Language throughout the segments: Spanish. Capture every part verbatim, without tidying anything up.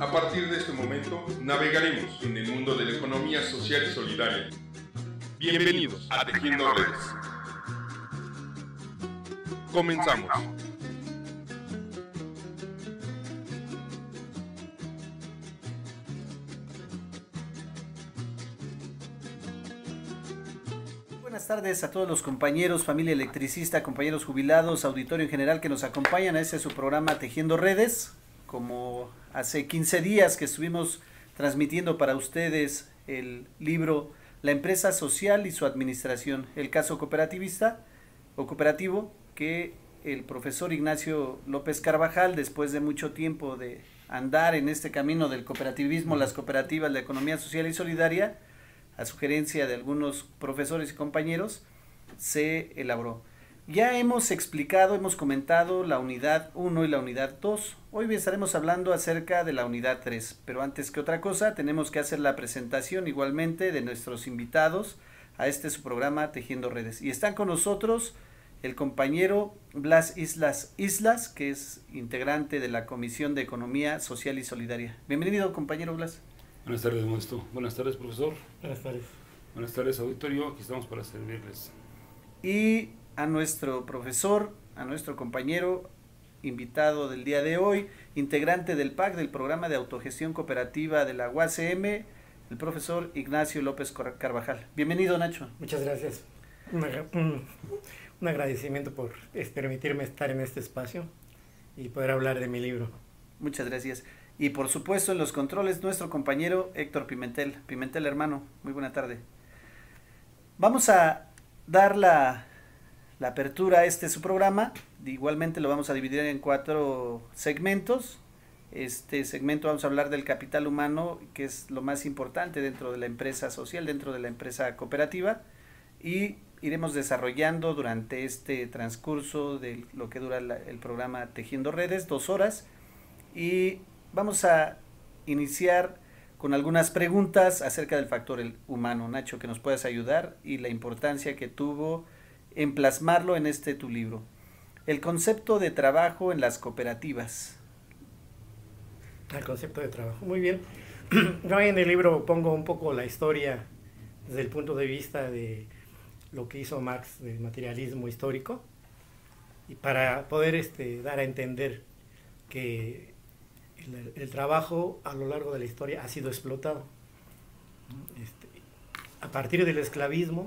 A partir de este momento, navegaremos en el mundo de la economía social y solidaria. Bienvenidos a Tejiendo Redes. Comenzamos. Buenas tardes a todos los compañeros, familia electricista, compañeros jubilados, auditorio en general que nos acompañan a este su programa Tejiendo Redes. Como hace quince días que estuvimos transmitiendo para ustedes el libro La empresa social y su administración, el caso cooperativista o cooperativo, que el profesor Ignacio López Carvajal, después de mucho tiempo de andar en este camino del cooperativismo, las cooperativas, la economía social y solidaria, a sugerencia de algunos profesores y compañeros, se elaboró. Ya hemos explicado, hemos comentado la unidad uno y la unidad dos. Hoy estaremos hablando acerca de la unidad tres, pero antes que otra cosa tenemos que hacer la presentación igualmente de nuestros invitados a este su programa Tejiendo Redes. Y están con nosotros el compañero Blas Islas Islas, que es integrante de la Comisión de Economía Social y Solidaria. Bienvenido, compañero Blas. Buenas tardes, Modesto. Buenas tardes, profesor. Buenas tardes. Buenas tardes, auditorio. Aquí estamos para servirles. Y a nuestro profesor, a nuestro compañero invitado del día de hoy, integrante del P A C, del Programa de Autogestión Cooperativa de la U A C M, el profesor Ignacio López Carvajal. Bienvenido, Nacho. Muchas gracias. Un, un, un agradecimiento por permitirme estar en este espacio y poder hablar de mi libro. Muchas gracias. Y por supuesto en los controles nuestro compañero Héctor Pimentel. Pimentel, hermano, muy buena tarde. Vamos a dar la, la apertura a este su programa. Igualmente lo vamos a dividir en cuatro segmentos. Este segmento vamos a hablar del capital humano, que es lo más importante dentro de la empresa social, dentro de la empresa cooperativa. Y iremos desarrollando durante este transcurso de lo que dura la, el programa Tejiendo Redes, dos horas. Y vamos a iniciar con algunas preguntas acerca del factor humano, Nacho, que nos puedas ayudar y la importancia que tuvo en plasmarlo en este tu libro. El concepto de trabajo en las cooperativas. El concepto de trabajo, muy bien. Yo en el libro pongo un poco la historia desde el punto de vista de lo que hizo Marx del materialismo histórico y para poder este, dar a entender que El, el trabajo a lo largo de la historia ha sido explotado. Este, a partir del esclavismo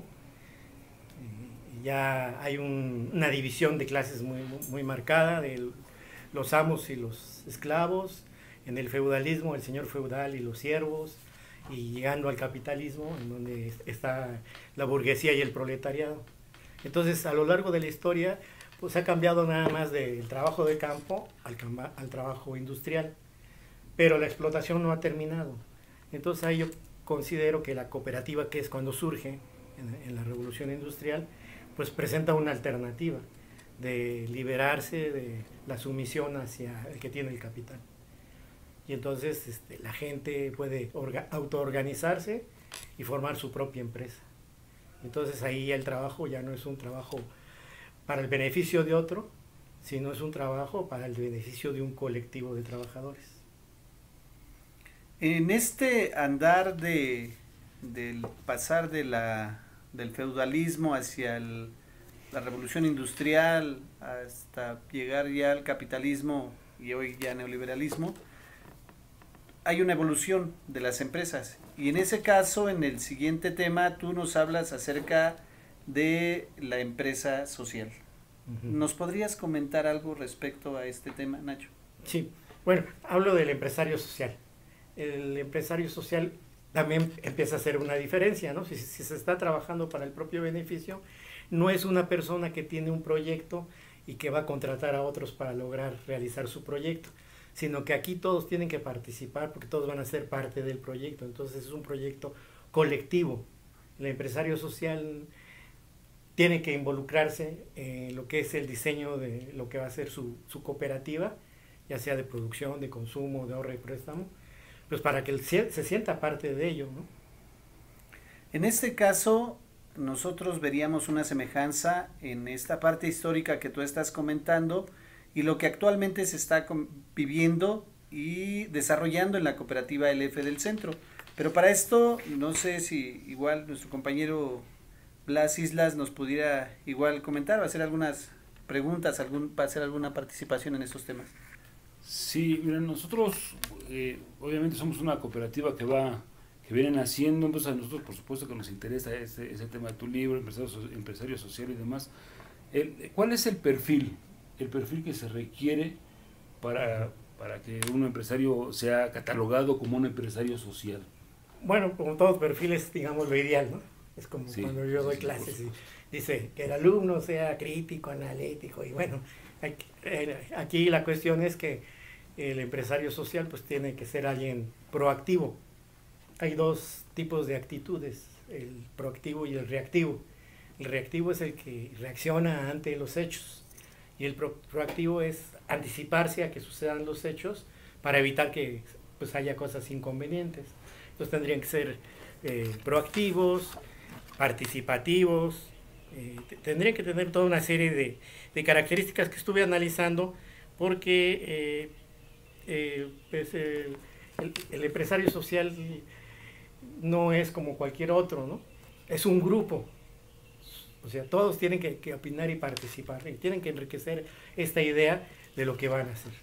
eh, ya hay un, una división de clases muy, muy, muy marcada, de los amos y los esclavos, en el feudalismo el señor feudal y los siervos, y llegando al capitalismo en donde está la burguesía y el proletariado. Entonces a lo largo de la historia pues ha cambiado nada más del trabajo de campo al, al trabajo industrial, pero la explotación no ha terminado. Entonces ahí yo considero que la cooperativa, que es cuando surge en, en la revolución industrial, pues presenta una alternativa de liberarse de la sumisión hacia el que tiene el capital. Y entonces este, la gente puede autoorganizarse y formar su propia empresa. Entonces ahí el trabajo ya no es un trabajo para el beneficio de otro, sino es un trabajo para el beneficio de un colectivo de trabajadores. En este andar de del pasar de la del feudalismo hacia el, la revolución industrial hasta llegar ya al capitalismo y hoy ya neoliberalismo, hay una evolución de las empresas. Y en ese caso, en el siguiente tema, tú nos hablas acerca de la empresa social. Uh-huh. ¿Nos podrías comentar algo respecto a este tema, Nacho? Sí, bueno, hablo del empresario social. El empresario social también empieza a hacer una diferencia, ¿no? Si, si se está trabajando para el propio beneficio, no es una persona que tiene un proyecto y que va a contratar a otros para lograr realizar su proyecto, sino que aquí todos tienen que participar porque todos van a ser parte del proyecto. Entonces es un proyecto colectivo. El empresario social tiene que involucrarse en lo que es el diseño de lo que va a ser su, su cooperativa, ya sea de producción, de consumo, de ahorro y préstamo, pues para que él se, se sienta parte de ello, ¿no? En este caso, nosotros veríamos una semejanza en esta parte histórica que tú estás comentando y lo que actualmente se está viviendo y desarrollando en la cooperativa L F del centro. Pero para esto, no sé si igual nuestro compañero Blas Islas nos pudiera igual comentar o hacer algunas preguntas, algún, hacer alguna participación en estos temas. Sí, miren, nosotros eh, obviamente somos una cooperativa que va, que viene naciendo, entonces a nosotros por supuesto que nos interesa ese, ese tema de tu libro, empresario, empresario social y demás. El, ¿Cuál es el perfil, el perfil que se requiere para, para que un empresario sea catalogado como un empresario social? Bueno, como todos perfiles, digamos lo ideal, ¿no? Es como Sí, cuando yo doy sí, clases sí, y dice que el alumno sea crítico, analítico, y bueno, aquí, aquí la cuestión es que el empresario social pues tiene que ser alguien proactivo. Hay dos tipos de actitudes, el proactivo y el reactivo. El reactivo es el que reacciona ante los hechos y el pro proactivo es anticiparse a que sucedan los hechos para evitar que pues haya cosas inconvenientes. Entonces tendrían que ser eh, proactivos, participativos, eh, tendrían que tener toda una serie de, de características que estuve analizando porque eh, eh, pues, eh, el, el empresario social no es como cualquier otro, ¿no? Es un grupo, o sea, todos tienen que, que opinar y participar, y tienen que enriquecer esta idea de lo que van a hacer.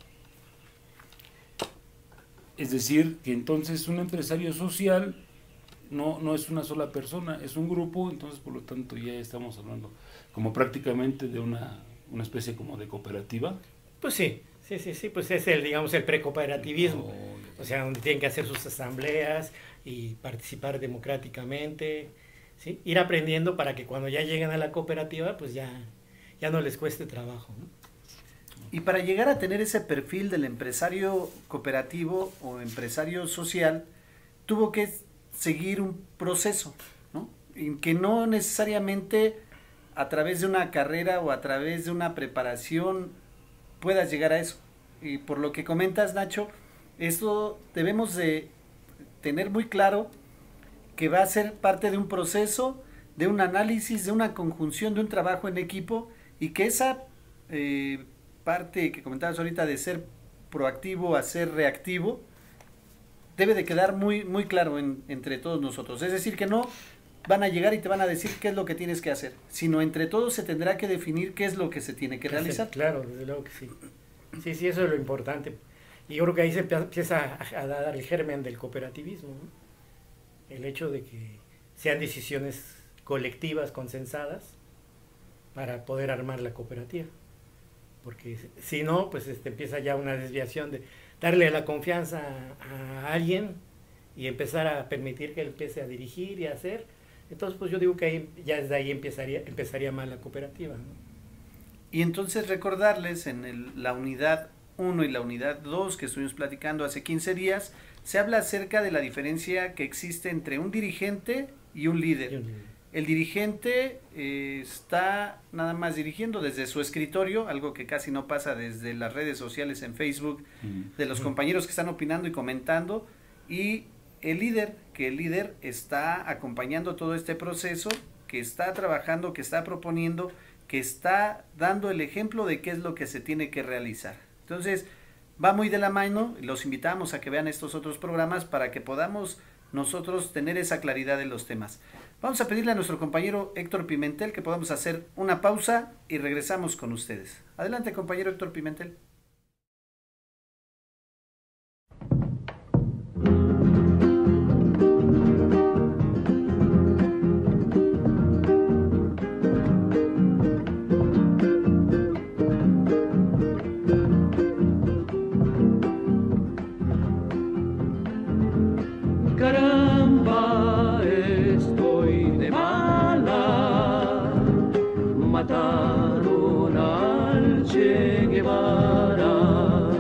Es decir, que entonces un empresario social no, no es una sola persona, es un grupo, entonces por lo tanto ya estamos hablando como prácticamente de una, una especie como de cooperativa. Pues sí, sí, sí, sí, pues es el, digamos, el precooperativismo, Oh, o sea, donde tienen que hacer sus asambleas y participar democráticamente, ¿sí? Ir aprendiendo para que cuando ya lleguen a la cooperativa, pues ya, ya no les cueste trabajo, ¿no? Y para llegar a tener ese perfil del empresario cooperativo o empresario social, tuvo que seguir un proceso, ¿no? En que no necesariamente a través de una carrera o a través de una preparación puedas llegar a eso. Y por lo que comentas, Nacho, esto debemos de tener muy claro que va a ser parte de un proceso, de un análisis, de una conjunción, de un trabajo en equipo, y que esa eh, parte que comentabas ahorita de ser proactivo a ser reactivo debe de quedar muy, muy claro en, entre todos nosotros. Es decir, que no van a llegar y te van a decir qué es lo que tienes que hacer, sino entre todos se tendrá que definir qué es lo que se tiene que realizar. Claro, desde luego que sí. Sí, sí, eso es lo importante. Y yo creo que ahí se empieza a, a dar el germen del cooperativismo, ¿no? El hecho de que sean decisiones colectivas, consensadas, para poder armar la cooperativa. Porque si no, pues este, empieza ya una desviación de darle la confianza a, a alguien y empezar a permitir que él empiece a dirigir y a hacer. Entonces, pues yo digo que ahí, ya desde ahí empezaría, empezaría mal la cooperativa, ¿no? Y entonces recordarles en el, la unidad uno y la unidad dos que estuvimos platicando hace quince días, se habla acerca de la diferencia que existe entre un dirigente y un líder. Y un líder. El dirigente eh, está nada más dirigiendo desde su escritorio, algo que casi no pasa desde las redes sociales en Facebook, Mm. de los compañeros que están opinando y comentando, y el líder, que el líder está acompañando todo este proceso, que está trabajando, que está proponiendo, que está dando el ejemplo de qué es lo que se tiene que realizar. Entonces, va muy de la mano, los invitamos a que vean estos otros programas para que podamos nosotros tener esa claridad de los temas. Vamos a pedirle a nuestro compañero Héctor Pimentel que podamos hacer una pausa y regresamos con ustedes. Adelante, compañero Héctor Pimentel. Caramba, estoy de mala. Mataron al Che Guevara.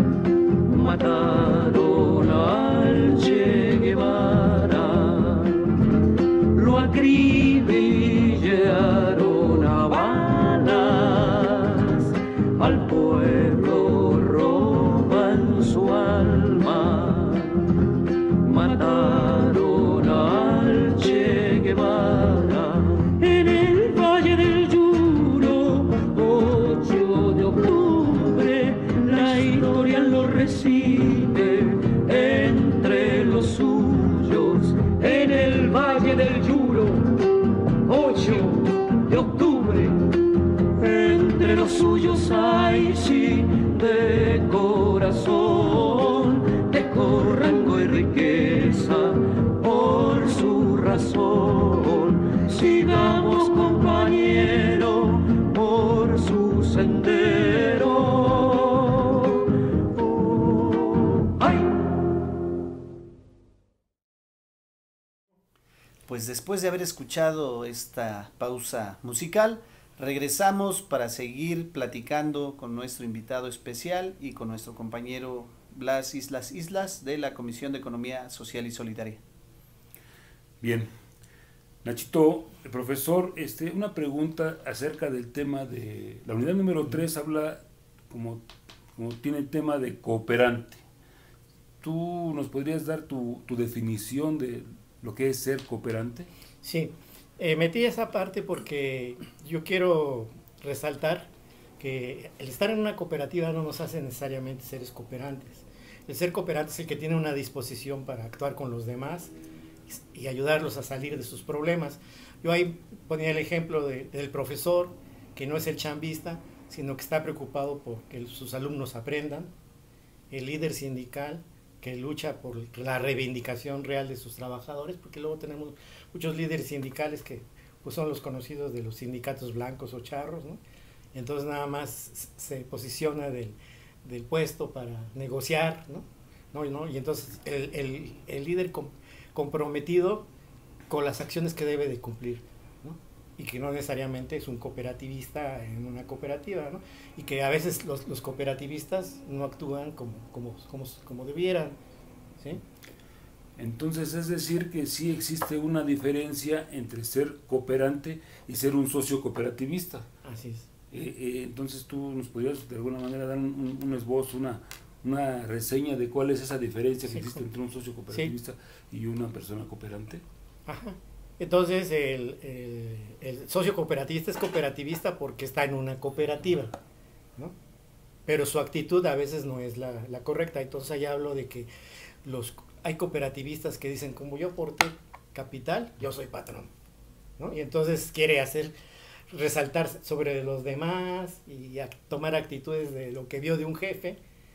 Mataron al Che Guevara. Lo acribillaron a balas. Al pueblo roban su alma. Mataron al Che Guevara en el Valle del Yuro, ocho de octubre, la historia lo reside entre los suyos en el Valle del Yuro, ocho de octubre. Entre los suyos hay sí de corazón, dejo rango y riqueza por su razón. Sigamos, compañero, por su sendero. Oh, ¡ay! Pues después de haber escuchado esta pausa musical, regresamos para seguir platicando con nuestro invitado especial y con nuestro compañero Blas Islas Islas de la Comisión de Economía Social y Solidaria. Bien, Nachito, el profesor, este, una pregunta acerca del tema de la unidad número tres, habla como, como tiene el tema de cooperante. ¿Tú nos podrías dar tu, tu definición de lo que es ser cooperante? Sí, eh, metí esa parte porque yo quiero resaltar que el estar en una cooperativa no nos hace necesariamente seres cooperantes. El ser cooperante es el que tiene una disposición para actuar con los demás y ayudarlos a salir de sus problemas. Yo ahí ponía el ejemplo de, del profesor, que no es el chambista, sino que está preocupado por que sus alumnos aprendan. El líder sindical, que lucha por la reivindicación real de sus trabajadores, porque luego tenemos muchos líderes sindicales que pues, son los conocidos de los sindicatos blancos o charros, ¿no? Entonces nada más se posiciona del, del puesto para negociar, ¿no? ¿No? ¿No? Y entonces el, el, el líder com, comprometido con las acciones que debe de cumplir, ¿no? Y que no necesariamente es un cooperativista en una cooperativa, ¿no? Y que a veces los, los cooperativistas no actúan como, como, como, como debieran, ¿sí? Entonces, es decir, que sí existe una diferencia entre ser cooperante y ser un socio cooperativista. Así es. Eh, eh, entonces, tú nos podrías de alguna manera dar un, un esbozo, una, una reseña de cuál es esa diferencia que sí, existe entre un socio cooperativista sí. y una persona cooperante. Ajá. Entonces, el, el, el socio cooperativista es cooperativista porque está en una cooperativa, ¿no? Pero su actitud a veces no es la, la correcta. Entonces, ahí hablo de que los hay cooperativistas que dicen, como yo aporté capital, yo soy patrón, ¿no? Y entonces quiere hacer, resaltar sobre los demás y a, tomar actitudes de lo que vio de un jefe,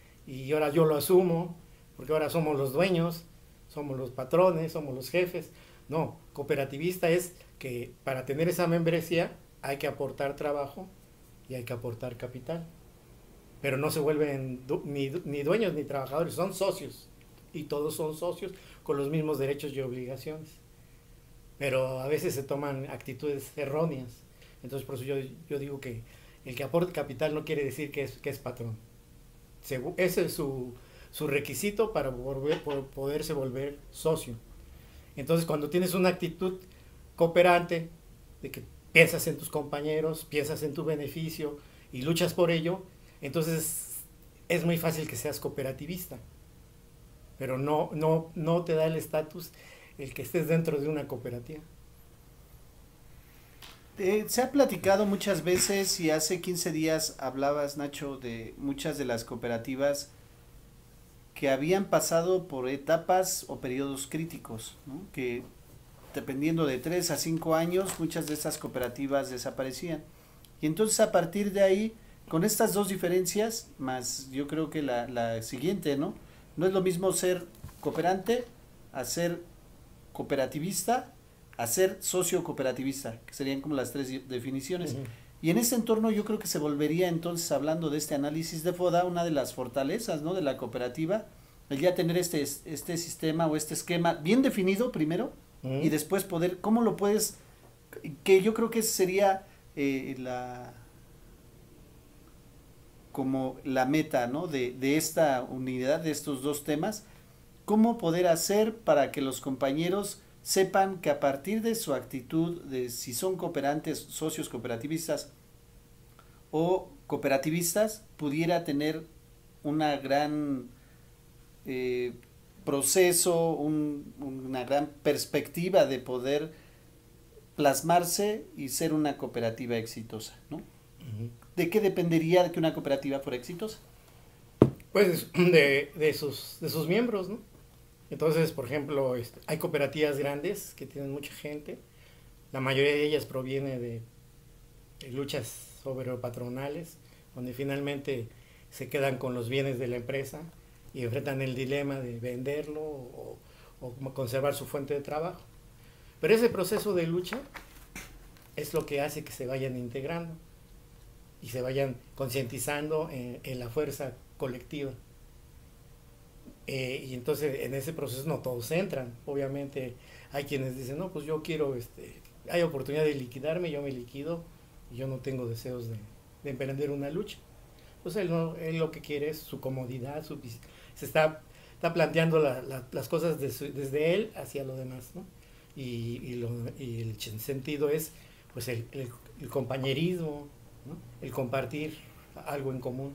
y ahora yo lo asumo, porque ahora somos los dueños, somos los patrones, somos los jefes. No, cooperativista es que para tener esa membresía hay que aportar trabajo y hay que aportar capital, pero no se vuelven ni, ni dueños ni trabajadores, son socios. Y todos son socios con los mismos derechos y obligaciones. Pero a veces se toman actitudes erróneas. Entonces, por eso yo, yo digo que el que aporte capital no quiere decir que es, que es patrón. Ese es su, su requisito para volver, por poderse volver socio. Entonces, cuando tienes una actitud cooperante, de que piensas en tus compañeros, piensas en tu beneficio y luchas por ello, entonces es muy fácil que seas cooperativista. Pero no, no, no te da el estatus el que estés dentro de una cooperativa. Eh, se ha platicado muchas veces y hace quince días hablabas, Nacho, de muchas de las cooperativas que habían pasado por etapas o periodos críticos, ¿no? Que dependiendo de tres a cinco años muchas de esas cooperativas desaparecían. Y entonces a partir de ahí, con estas dos diferencias, más yo creo que la, la siguiente, ¿no? No es lo mismo ser cooperante a ser cooperativista, a ser socio cooperativista, que serían como las tres definiciones. Uh-huh. Y en ese entorno yo creo que se volvería entonces, hablando de este análisis de FODA, una de las fortalezas, ¿no?, de la cooperativa, el ya tener este, este sistema o este esquema bien definido primero, uh-huh, y después poder, ¿cómo lo puedes? Que yo creo que sería eh, la... como la meta, ¿no?, de, de esta unidad, de estos dos temas, cómo poder hacer para que los compañeros sepan que a partir de su actitud, de si son cooperantes, socios cooperativistas o cooperativistas, pudiera tener una gran eh, proceso, un, una gran perspectiva de poder plasmarse y ser una cooperativa exitosa, ¿no? Uh-huh. ¿De qué dependería de que una cooperativa fuera exitosa? Pues de, de, sus, de sus miembros, ¿no? Entonces, por ejemplo, este, hay cooperativas grandes que tienen mucha gente, la mayoría de ellas proviene de, de luchas obrero-patronales, donde finalmente se quedan con los bienes de la empresa y enfrentan el dilema de venderlo o, o conservar su fuente de trabajo. Pero ese proceso de lucha es lo que hace que se vayan integrando y se vayan concientizando en, en la fuerza colectiva. Eh, y entonces en ese proceso no todos entran. Obviamente hay quienes dicen, no, pues yo quiero, este, hay oportunidad de liquidarme, yo me liquido y yo no tengo deseos de, de emprender una lucha. Pues él, no, él lo que quiere es su comodidad, su, se está, está planteando la, la, las cosas de su, desde él hacia lo demás, ¿no? Y, y, lo, y el sentido es pues el, el, el compañerismo, ¿no? El compartir algo en común.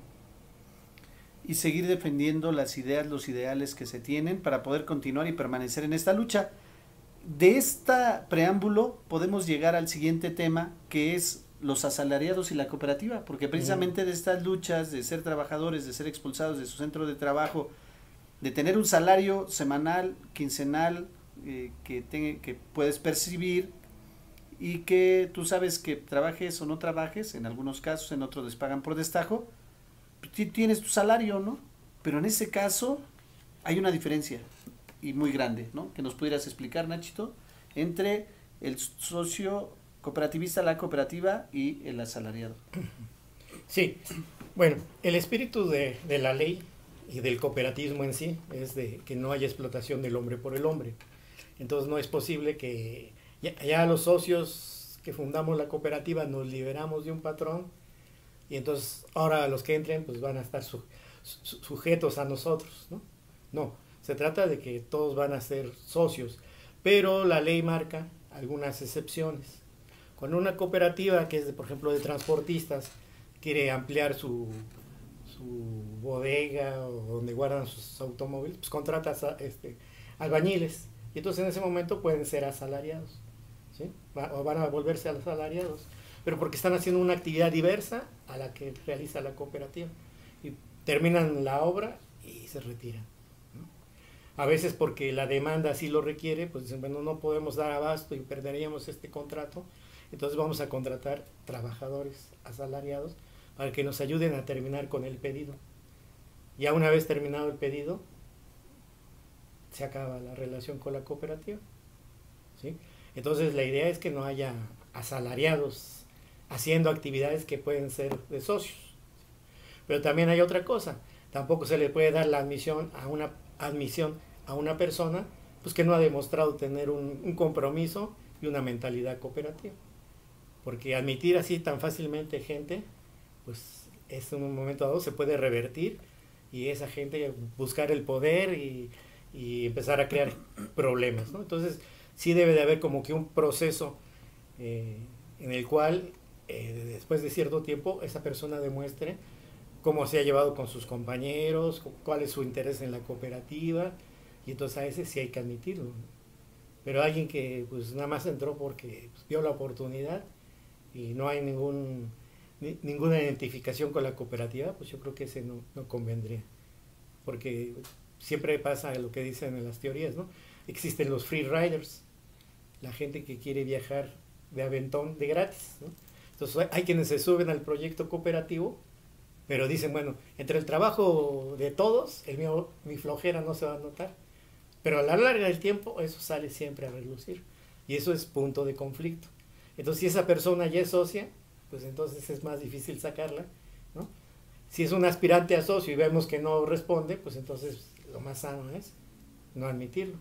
Y seguir defendiendo las ideas, los ideales que se tienen para poder continuar y permanecer en esta lucha. De este preámbulo podemos llegar al siguiente tema, que es los asalariados y la cooperativa, porque precisamente de estas luchas de ser trabajadores, de ser expulsados de su centro de trabajo, de tener un salario semanal, quincenal, eh, que, te, que puedes percibir y que tú sabes que trabajes o no trabajes, en algunos casos, en otros les pagan por destajo, tienes tu salario, ¿no? Pero en ese caso hay una diferencia y muy grande, ¿no? Que nos pudieras explicar, Nachito, entre el socio cooperativista, la cooperativa y el asalariado. Sí, bueno, el espíritu de, de la ley y del cooperativismo en sí es de que no haya explotación del hombre por el hombre. Entonces no es posible que ya, ya los socios que fundamos la cooperativa nos liberamos de un patrón y entonces ahora los que entren pues van a estar su, su, sujetos a nosotros, ¿no? No, se trata de que todos van a ser socios, pero la ley marca algunas excepciones. Cuando una cooperativa que es, de, por ejemplo, de transportistas, quiere ampliar su, su bodega o donde guardan sus automóviles, pues contrata a, este, albañiles. Y entonces en ese momento pueden ser asalariados, ¿sí? O van a volverse asalariados, pero porque están haciendo una actividad diversa a la que realiza la cooperativa. Y terminan la obra y se retiran, ¿no? A veces porque la demanda así lo requiere, pues dicen, bueno, no podemos dar abasto y perderíamos este contrato. Entonces vamos a contratar trabajadores asalariados para que nos ayuden a terminar con el pedido. Ya una vez terminado el pedido, se acaba la relación con la cooperativa, ¿sí? Entonces la idea es que no haya asalariados haciendo actividades que pueden ser de socios. Pero también hay otra cosa, tampoco se le puede dar la admisión a una, admisión a una persona pues que no ha demostrado tener un, un compromiso y una mentalidad cooperativa. Porque admitir así tan fácilmente gente, pues es en un momento dado se puede revertir y esa gente buscar el poder y, y empezar a crear problemas, ¿no? Entonces sí debe de haber como que un proceso eh, en el cual eh, después de cierto tiempo esa persona demuestre cómo se ha llevado con sus compañeros, cuál es su interés en la cooperativa, y entonces a ese sí hay que admitirlo, ¿no? Pero alguien que pues nada más entró porque pues, vio la oportunidad y no hay ningún ni, ninguna identificación con la cooperativa, pues yo creo que ese no, no convendría, porque siempre pasa lo que dicen en las teorías, ¿no? Existen los free riders, la gente que quiere viajar de aventón de gratis, ¿no? Entonces hay quienes se suben al proyecto cooperativo, pero dicen, bueno, entre el trabajo de todos, el mío, mi flojera no se va a notar, pero a la larga del tiempo eso sale siempre a relucir y eso es punto de conflicto. Entonces si esa persona ya es socia, pues entonces es más difícil sacarla, ¿no? Si es un aspirante a socio y vemos que no responde, pues entonces lo más sano es no admitirlo.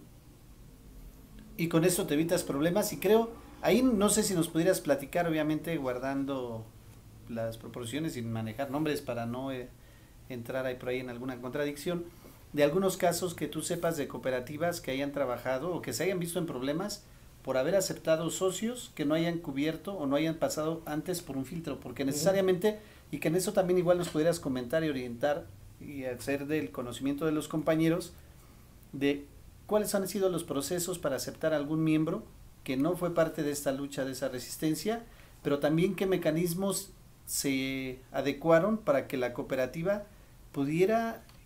Y con eso te evitas problemas y creo, ahí no sé si nos pudieras platicar, obviamente guardando las proporciones sin manejar nombres para no eh, entrar ahí por ahí en alguna contradicción, de algunos casos que tú sepas de cooperativas que hayan trabajado o que se hayan visto en problemas por haber aceptado socios que no hayan cubierto o no hayan pasado antes por un filtro, porque necesariamente, y que en eso también igual nos pudieras comentar y orientar y hacer del conocimiento de los compañeros de cuáles han sido los procesos para aceptar a algún miembro que no fue parte de esta lucha, de esa resistencia, pero también qué mecanismos se adecuaron para que la cooperativa pudiera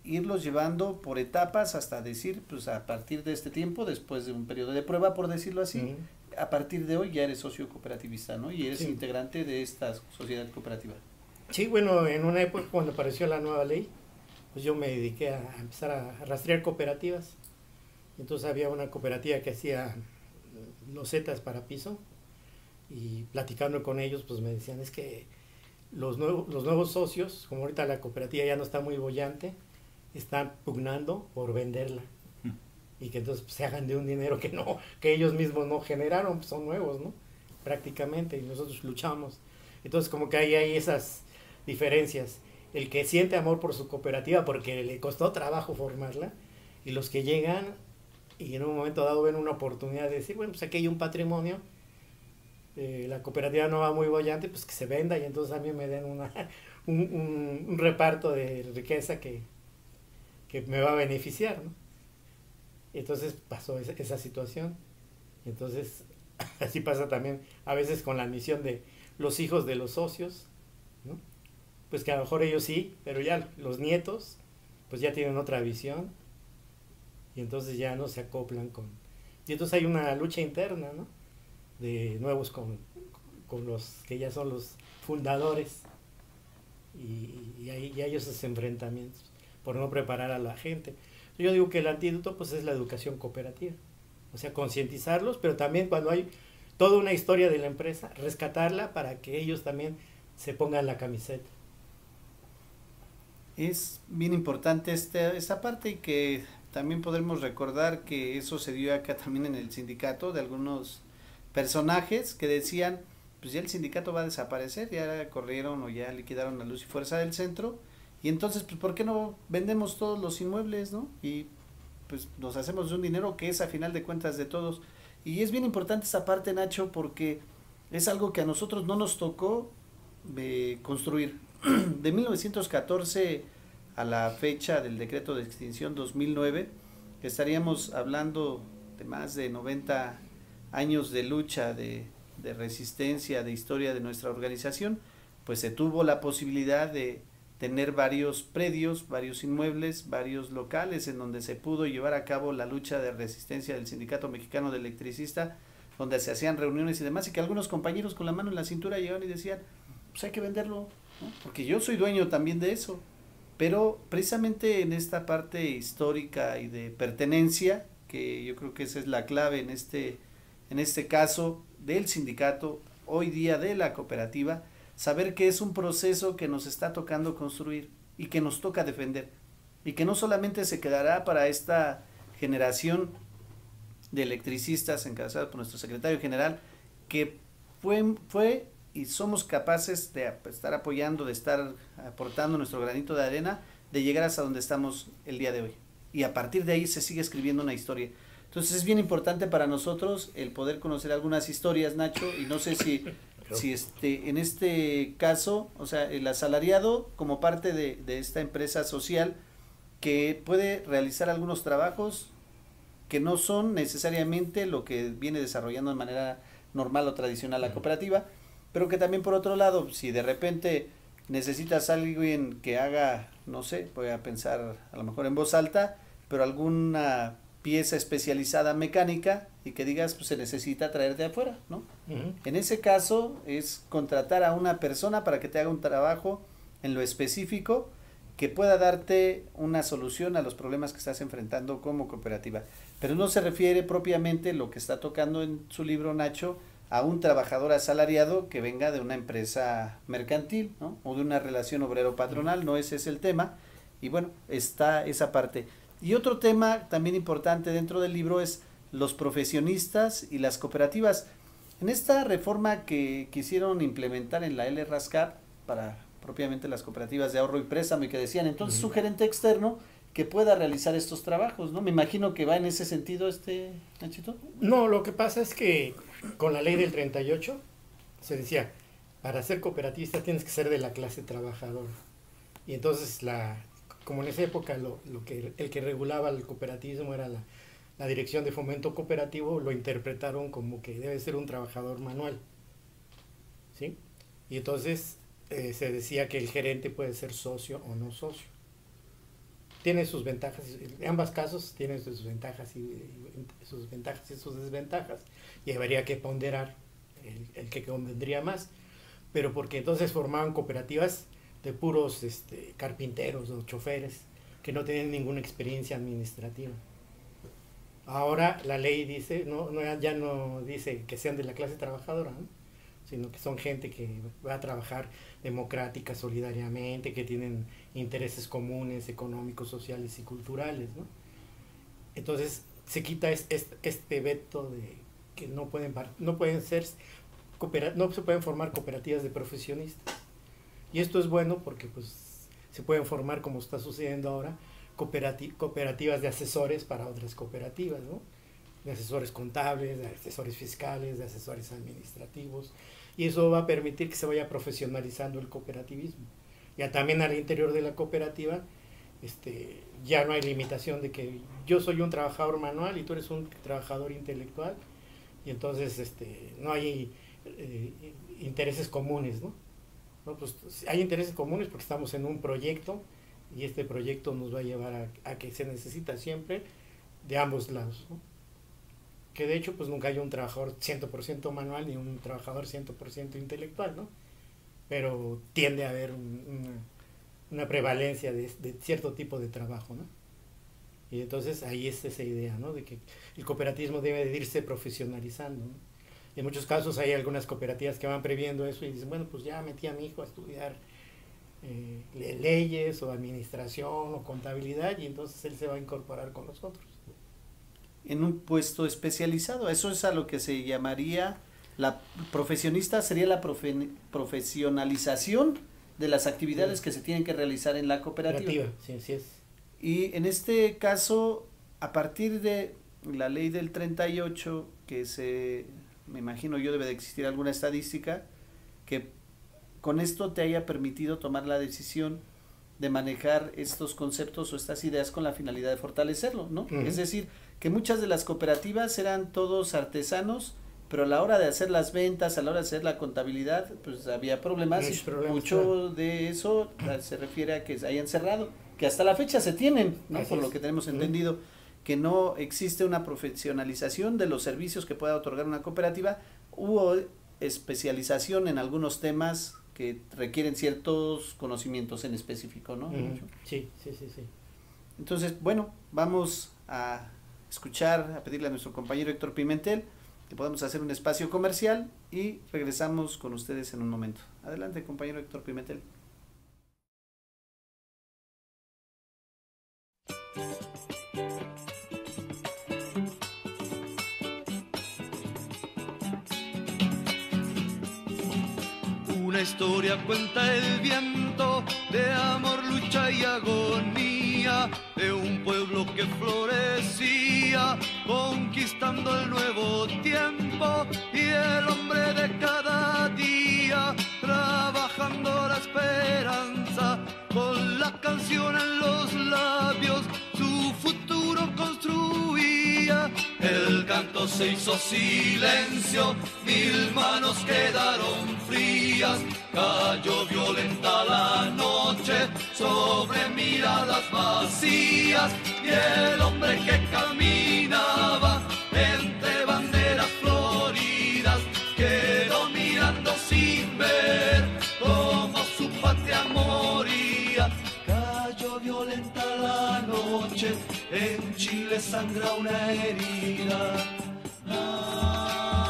irlos llevando por etapas hasta decir, pues a partir de este tiempo, después de un periodo de prueba, por decirlo así, uh-huh. a partir de hoy ya eres socio cooperativista, ¿no? Y eres sí. integrante de esta sociedad cooperativa. Sí, bueno, en una época cuando apareció la nueva ley, pues yo me dediqué a empezar a rastrear cooperativas. Entonces había una cooperativa que hacía losetas para piso, y platicando con ellos, pues me decían, es que los nuevos, los nuevos socios, como ahorita la cooperativa ya no está muy bollante, están pugnando por venderla. Mm. Y que entonces pues, se hagan de un dinero que no, que ellos mismos no generaron, pues son nuevos, ¿no? Prácticamente, y nosotros luchamos. Entonces como que hay, hay esas diferencias. El que siente amor por su cooperativa porque le costó trabajo formarla, y los que llegan y en un momento dado ven una oportunidad de decir, bueno, pues aquí hay un patrimonio, eh, la cooperativa no va muy bollante, pues que se venda y entonces a mí me den una, un, un, un reparto de riqueza que, que me va a beneficiar, ¿no? Entonces pasó esa, esa situación. Entonces así pasa también a veces con la admisión de los hijos de los socios, ¿no? Pues que a lo mejor ellos sí, pero ya los nietos pues ya tienen otra visión y entonces ya no se acoplan con... Y entonces hay una lucha interna, ¿no? De nuevos con, con los que ya son los fundadores, y, y, hay, y hay esos enfrentamientos por no preparar a la gente. Yo digo que el antídoto pues es la educación cooperativa, o sea, concientizarlos, pero también cuando hay toda una historia de la empresa, rescatarla para que ellos también se pongan la camiseta. Es bien importante este, esta parte, y que también podremos recordar que eso se dio acá también en el sindicato, de algunos personajes que decían, pues ya el sindicato va a desaparecer, ya corrieron o ya liquidaron a Luz y Fuerza del Centro, y entonces pues ¿por qué no vendemos todos los inmuebles, no? Y pues nos hacemos de un dinero que es a final de cuentas de todos. Y es bien importante esa parte, Nacho, porque es algo que a nosotros no nos tocó eh, construir. De mil novecientos catorce a la fecha del decreto de extinción dos mil nueve, estaríamos hablando de más de noventa años de lucha, de, de resistencia, de historia de nuestra organización. Pues se tuvo la posibilidad de tener varios predios, varios inmuebles, varios locales en donde se pudo llevar a cabo la lucha de resistencia del Sindicato Mexicano de Electricistas, donde se hacían reuniones y demás, y que algunos compañeros con la mano en la cintura llegaban y decían, pues hay que venderlo, ¿no? Porque yo soy dueño también de eso. Pero precisamente en esta parte histórica y de pertenencia, que yo creo que esa es la clave en este, en este caso del sindicato, hoy día de la cooperativa, saber que es un proceso que nos está tocando construir y que nos toca defender, y que no solamente se quedará para esta generación de electricistas encabezada por nuestro secretario general, que fue, fue y somos capaces de estar apoyando, de estar aportando nuestro granito de arena, de llegar hasta donde estamos el día de hoy. Y a partir de ahí se sigue escribiendo una historia. Entonces es bien importante para nosotros el poder conocer algunas historias, Nacho, y no sé si, si este, en este caso, o sea, el asalariado como parte de, de esta empresa social que puede realizar algunos trabajos que no son necesariamente lo que viene desarrollando de manera normal o tradicional la cooperativa, pero que también por otro lado, si de repente necesitas a alguien que haga, no sé, voy a pensar a lo mejor en voz alta, pero alguna pieza especializada mecánica y que digas, pues se necesita traer de afuera, ¿no? Uh-huh. En ese caso es contratar a una persona para que te haga un trabajo en lo específico que pueda darte una solución a los problemas que estás enfrentando como cooperativa. Pero no se refiere propiamente lo que está tocando en su libro, Nacho, a un trabajador asalariado que venga de una empresa mercantil, ¿no? O de una relación obrero-patronal, no ese es el tema. Y bueno, está esa parte. Y otro tema también importante dentro del libro es los profesionistas y las cooperativas. En esta reforma que quisieron implementar en la L R A S C A P para propiamente las cooperativas de ahorro y préstamo, y que decían entonces uh-huh. un gerente externo que pueda realizar estos trabajos, ¿no? Me imagino que va en ese sentido este, Nachito. No, lo que pasa es que con la ley del treinta y ocho se decía, para ser cooperativista tienes que ser de la clase trabajadora. Y entonces, la como en esa época lo, lo que el que regulaba el cooperativismo era la, la Dirección de Fomento Cooperativo, lo interpretaron como que debe ser un trabajador manual, ¿sí? Y entonces eh, se decía que el gerente puede ser socio o no socio. tiene sus ventajas, en ambos casos tienen sus ventajas y, y sus ventajas y sus desventajas, y habría que ponderar el, el que convendría más, pero porque entonces formaban cooperativas de puros este, carpinteros o choferes que no tenían ninguna experiencia administrativa. Ahora la ley dice, no, no, ya no dice que sean de la clase trabajadora, ¿no? Sino que son gente que va a trabajar democrática, solidariamente, que tienen intereses comunes, económicos, sociales y culturales, ¿no? Entonces se quita es, es, este veto de que no pueden, no pueden ser, no se pueden formar cooperativas de profesionistas. Y esto es bueno porque pues se pueden formar, como está sucediendo ahora, cooperati cooperativas de asesores para otras cooperativas, ¿no? De asesores contables, de asesores fiscales, de asesores administrativos, y eso va a permitir que se vaya profesionalizando el cooperativismo. Ya también al interior de la cooperativa este, ya no hay limitación de que yo soy un trabajador manual y tú eres un trabajador intelectual, y entonces este, no hay eh, intereses comunes, ¿no? No, pues hay intereses comunes porque estamos en un proyecto, y este proyecto nos va a llevar a, a que se necesita siempre de ambos lados, ¿no? Que de hecho pues nunca hay un trabajador cien por ciento manual ni un trabajador cien por ciento intelectual, ¿no? Pero tiende a haber un, una, una prevalencia de, de cierto tipo de trabajo, ¿no? Y entonces ahí es esa idea, ¿no? De que el cooperativismo debe de irse profesionalizando, ¿no? Y en muchos casos hay algunas cooperativas que van previendo eso y dicen, bueno, pues ya metí a mi hijo a estudiar eh, leyes o administración o contabilidad, y entonces él se va a incorporar con nosotros. En un puesto especializado, eso es a lo que se llamaría, la profesionista sería la profe, profesionalización de las actividades sí. que se tienen que realizar en la cooperativa. cooperativa. Sí, sí es. Y en este caso, a partir de la ley del treinta y ocho, que se, me imagino yo debe de existir alguna estadística, que con esto te haya permitido tomar la decisión de manejar estos conceptos o estas ideas con la finalidad de fortalecerlo, ¿no? Uh-huh. Es decir, que muchas de las cooperativas eran todos artesanos, pero a la hora de hacer las ventas, a la hora de hacer la contabilidad, pues había problemas, y problemas, mucho claro. de eso se refiere a que se hayan cerrado, que hasta la fecha se tienen, ¿no? Así Por es. lo que tenemos entendido, uh-huh. que no existe una profesionalización de los servicios que pueda otorgar una cooperativa. Hubo especialización en algunos temas que requieren ciertos conocimientos en específico, ¿no? Uh-huh. Sí, sí, sí, sí. Entonces, bueno, vamos a escuchar, a pedirle a nuestro compañero Héctor Pimentel que podamos hacer un espacio comercial y regresamos con ustedes en un momento. Adelante, compañero Héctor Pimentel. Una historia cuenta el viento de amor, lucha y agonía de un pueblo que florecía conquistando el nuevo tiempo, y el hombre de cada día trabajando la esperanza con la canción en los labios su futuro construía. El canto se hizo silencio, mil manos quedaron frías, cayó violenta la noche sobre miradas vacías, y el hombre que caminaba entre banderas floridas quedó mirando sin ver cómo su patria moría. Cayó violenta la noche, en Chile sangra una herida. Ah,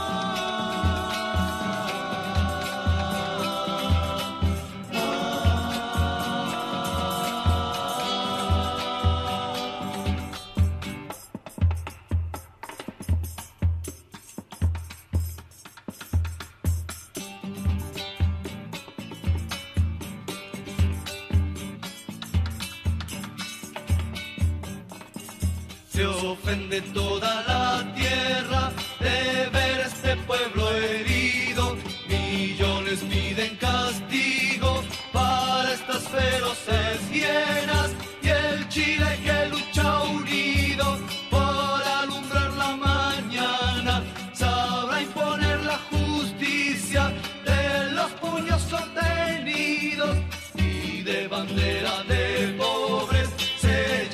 se ofende toda la tierra de ver este pueblo herido. Millones piden castigo para estas feroces hienas, y el Chile que lucha unido por alumbrar la mañana sabrá imponer la justicia de los puños sostenidos, y de bandera de pobres se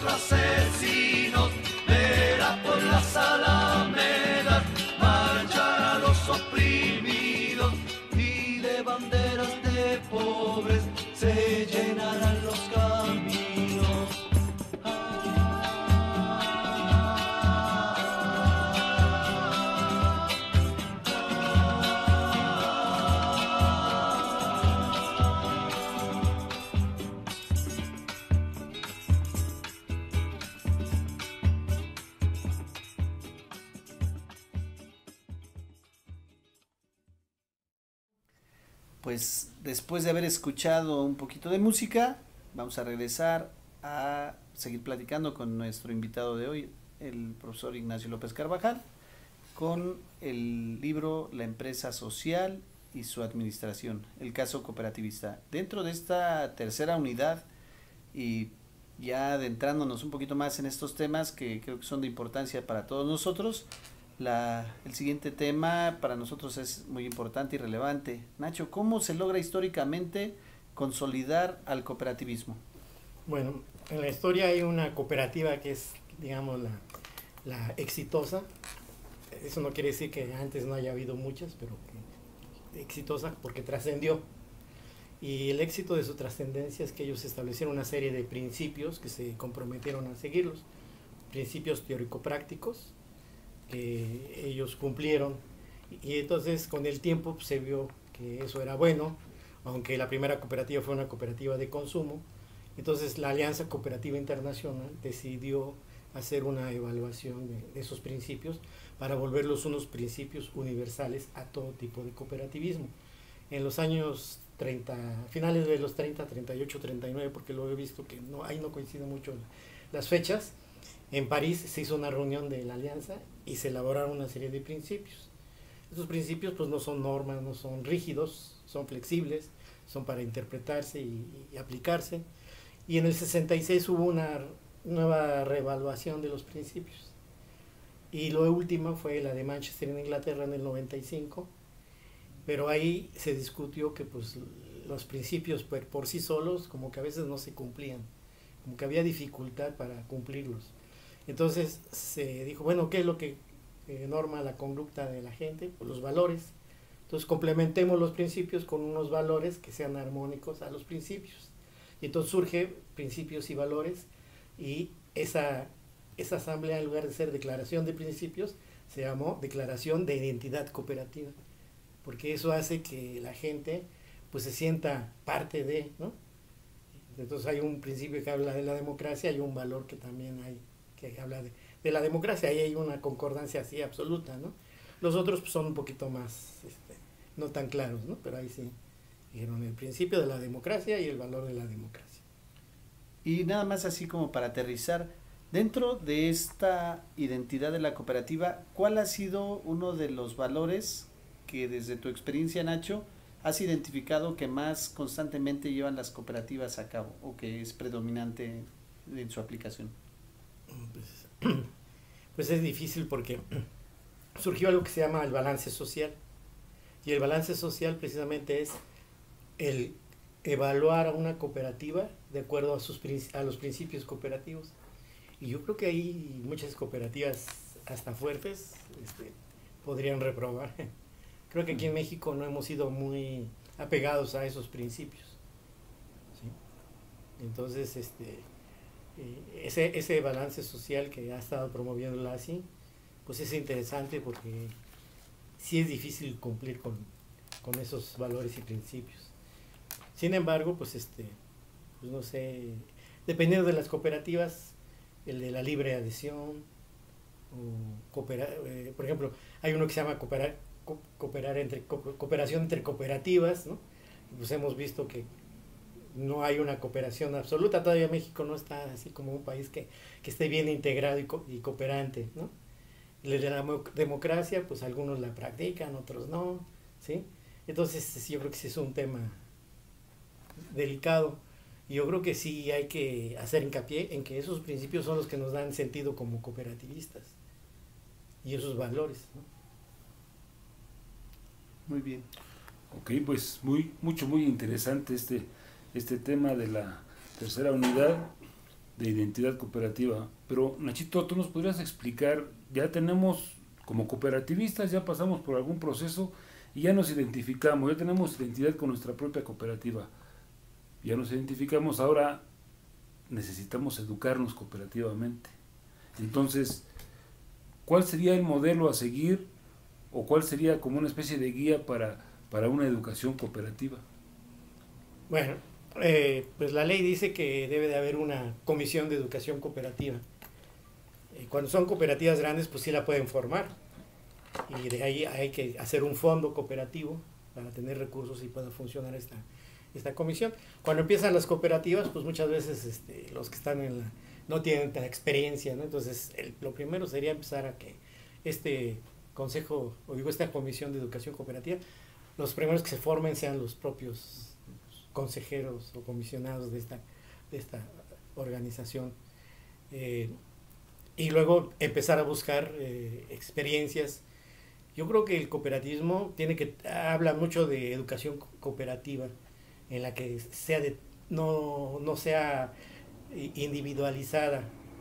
asesinos, verás por las alamedas marchar a los oprimidos, y de banderas de pobres se llenarán los caminos. Pues después de haber escuchado un poquito de música, vamos a regresar a seguir platicando con nuestro invitado de hoy, el profesor Ignacio López Carvajal, con el libro La empresa social y su administración, el caso cooperativista. Dentro de esta tercera unidad, y ya adentrándonos un poquito más en estos temas que creo que son de importancia para todos nosotros, La, el siguiente tema para nosotros es muy importante y relevante. Nacho, ¿cómo se logra históricamente consolidar al cooperativismo? Bueno, en la historia hay una cooperativa que es, digamos, la, la exitosa. Eso no quiere decir que antes no haya habido muchas, pero que exitosa porque trascendió. Y el éxito de su trascendencia es que ellos establecieron una serie de principios que se comprometieron a seguirlos, principios teórico-prácticos, que ellos cumplieron, y entonces con el tiempo pues, se vio que eso era bueno, aunque la primera cooperativa fue una cooperativa de consumo. Entonces la Alianza Cooperativa Internacional decidió hacer una evaluación de, de esos principios para volverlos unos principios universales a todo tipo de cooperativismo. En los años treinta, finales de los treinta, treinta y ocho, treinta y nueve, porque lo he visto que no, ahí no coinciden mucho las fechas, en París se hizo una reunión de la Alianza y se elaboraron una serie de principios. Estos principios pues no son normas, no son rígidos, son flexibles, son para interpretarse y, y aplicarse. Y en el sesenta y seis hubo una nueva reevaluación de los principios. Y lo último fue la de Manchester en Inglaterra en el noventa y cinco, pero ahí se discutió que pues los principios por, por sí solos como que a veces no se cumplían, como que había dificultad para cumplirlos. Entonces se dijo, bueno, ¿qué es lo que eh, norma la conducta de la gente? Pues los valores. Entonces complementemos los principios con unos valores que sean armónicos a los principios. Y entonces surge principios y valores, y esa, esa asamblea, en lugar de ser declaración de principios, se llamó declaración de identidad cooperativa, porque eso hace que la gente pues se sienta parte de, ¿no? Entonces hay un principio que habla de la democracia, hay un valor que también hay que habla de, de la democracia, ahí hay una concordancia así absoluta, ¿no? Los otros pues, son un poquito más, este, no tan claros, ¿no? Pero ahí sí dijeron el principio de la democracia y el valor de la democracia. Y nada más así como para aterrizar, dentro de esta identidad de la cooperativa, ¿cuál ha sido uno de los valores que desde tu experiencia, Nacho, has identificado que más constantemente llevan las cooperativas a cabo o que es predominante en su aplicación? Pues, pues es difícil porque surgió algo que se llama el balance social, y el balance social precisamente es el evaluar a una cooperativa de acuerdo a, sus, a los principios cooperativos. Y yo creo que hay muchas cooperativas hasta fuertes este, podrían reprobar. Creo que aquí en México no hemos sido muy apegados a esos principios, ¿sí? Entonces este Ese, ese balance social que ha estado promoviendo la A S I, pues es interesante porque sí es difícil cumplir con, con esos valores y principios. Sin embargo, pues este, pues no sé, dependiendo de las cooperativas, el de la libre adhesión, o cooperar, eh, por ejemplo, hay uno que se llama cooperar, co cooperar entre, co cooperación entre cooperativas, ¿no? Pues hemos visto que no hay una cooperación absoluta, todavía México no está así como un país que, que esté bien integrado y, co y cooperante, ¿no? La de la democracia, pues algunos la practican, otros no, ¿sí? Entonces sí, yo creo que sí es un tema delicado, y yo creo que sí hay que hacer hincapié en que esos principios son los que nos dan sentido como cooperativistas, y esos valores, ¿no? Muy bien. Ok, pues muy, mucho, muy interesante este, este tema de la tercera unidad. de identidad cooperativa. Pero Nachito, tú nos podrías explicar, ya tenemos como cooperativistas, ya pasamos por algún proceso y ya nos identificamos, ya tenemos identidad con nuestra propia cooperativa, ya nos identificamos, ahora necesitamos educarnos cooperativamente. Entonces, ¿cuál sería el modelo a seguir o cuál sería como una especie de guía para, para una educación cooperativa? Bueno, eh, pues la ley dice que debe de haber una comisión de educación cooperativa. Eh, cuando son cooperativas grandes, pues sí la pueden formar. Y de ahí hay que hacer un fondo cooperativo para tener recursos y pueda funcionar esta, esta comisión. Cuando empiezan las cooperativas, pues muchas veces este, los que están en la, no tienen la experiencia, ¿no? Entonces, el, lo primero sería empezar a que este consejo, o digo, esta comisión de educación cooperativa, los primeros que se formen sean los propios consejeros o comisionados de esta, de esta organización. Eh, y luego empezar a buscar eh, experiencias. Yo creo que el cooperativismo tiene que, habla mucho de educación cooperativa, en la que sea de, no, no sea individualizada.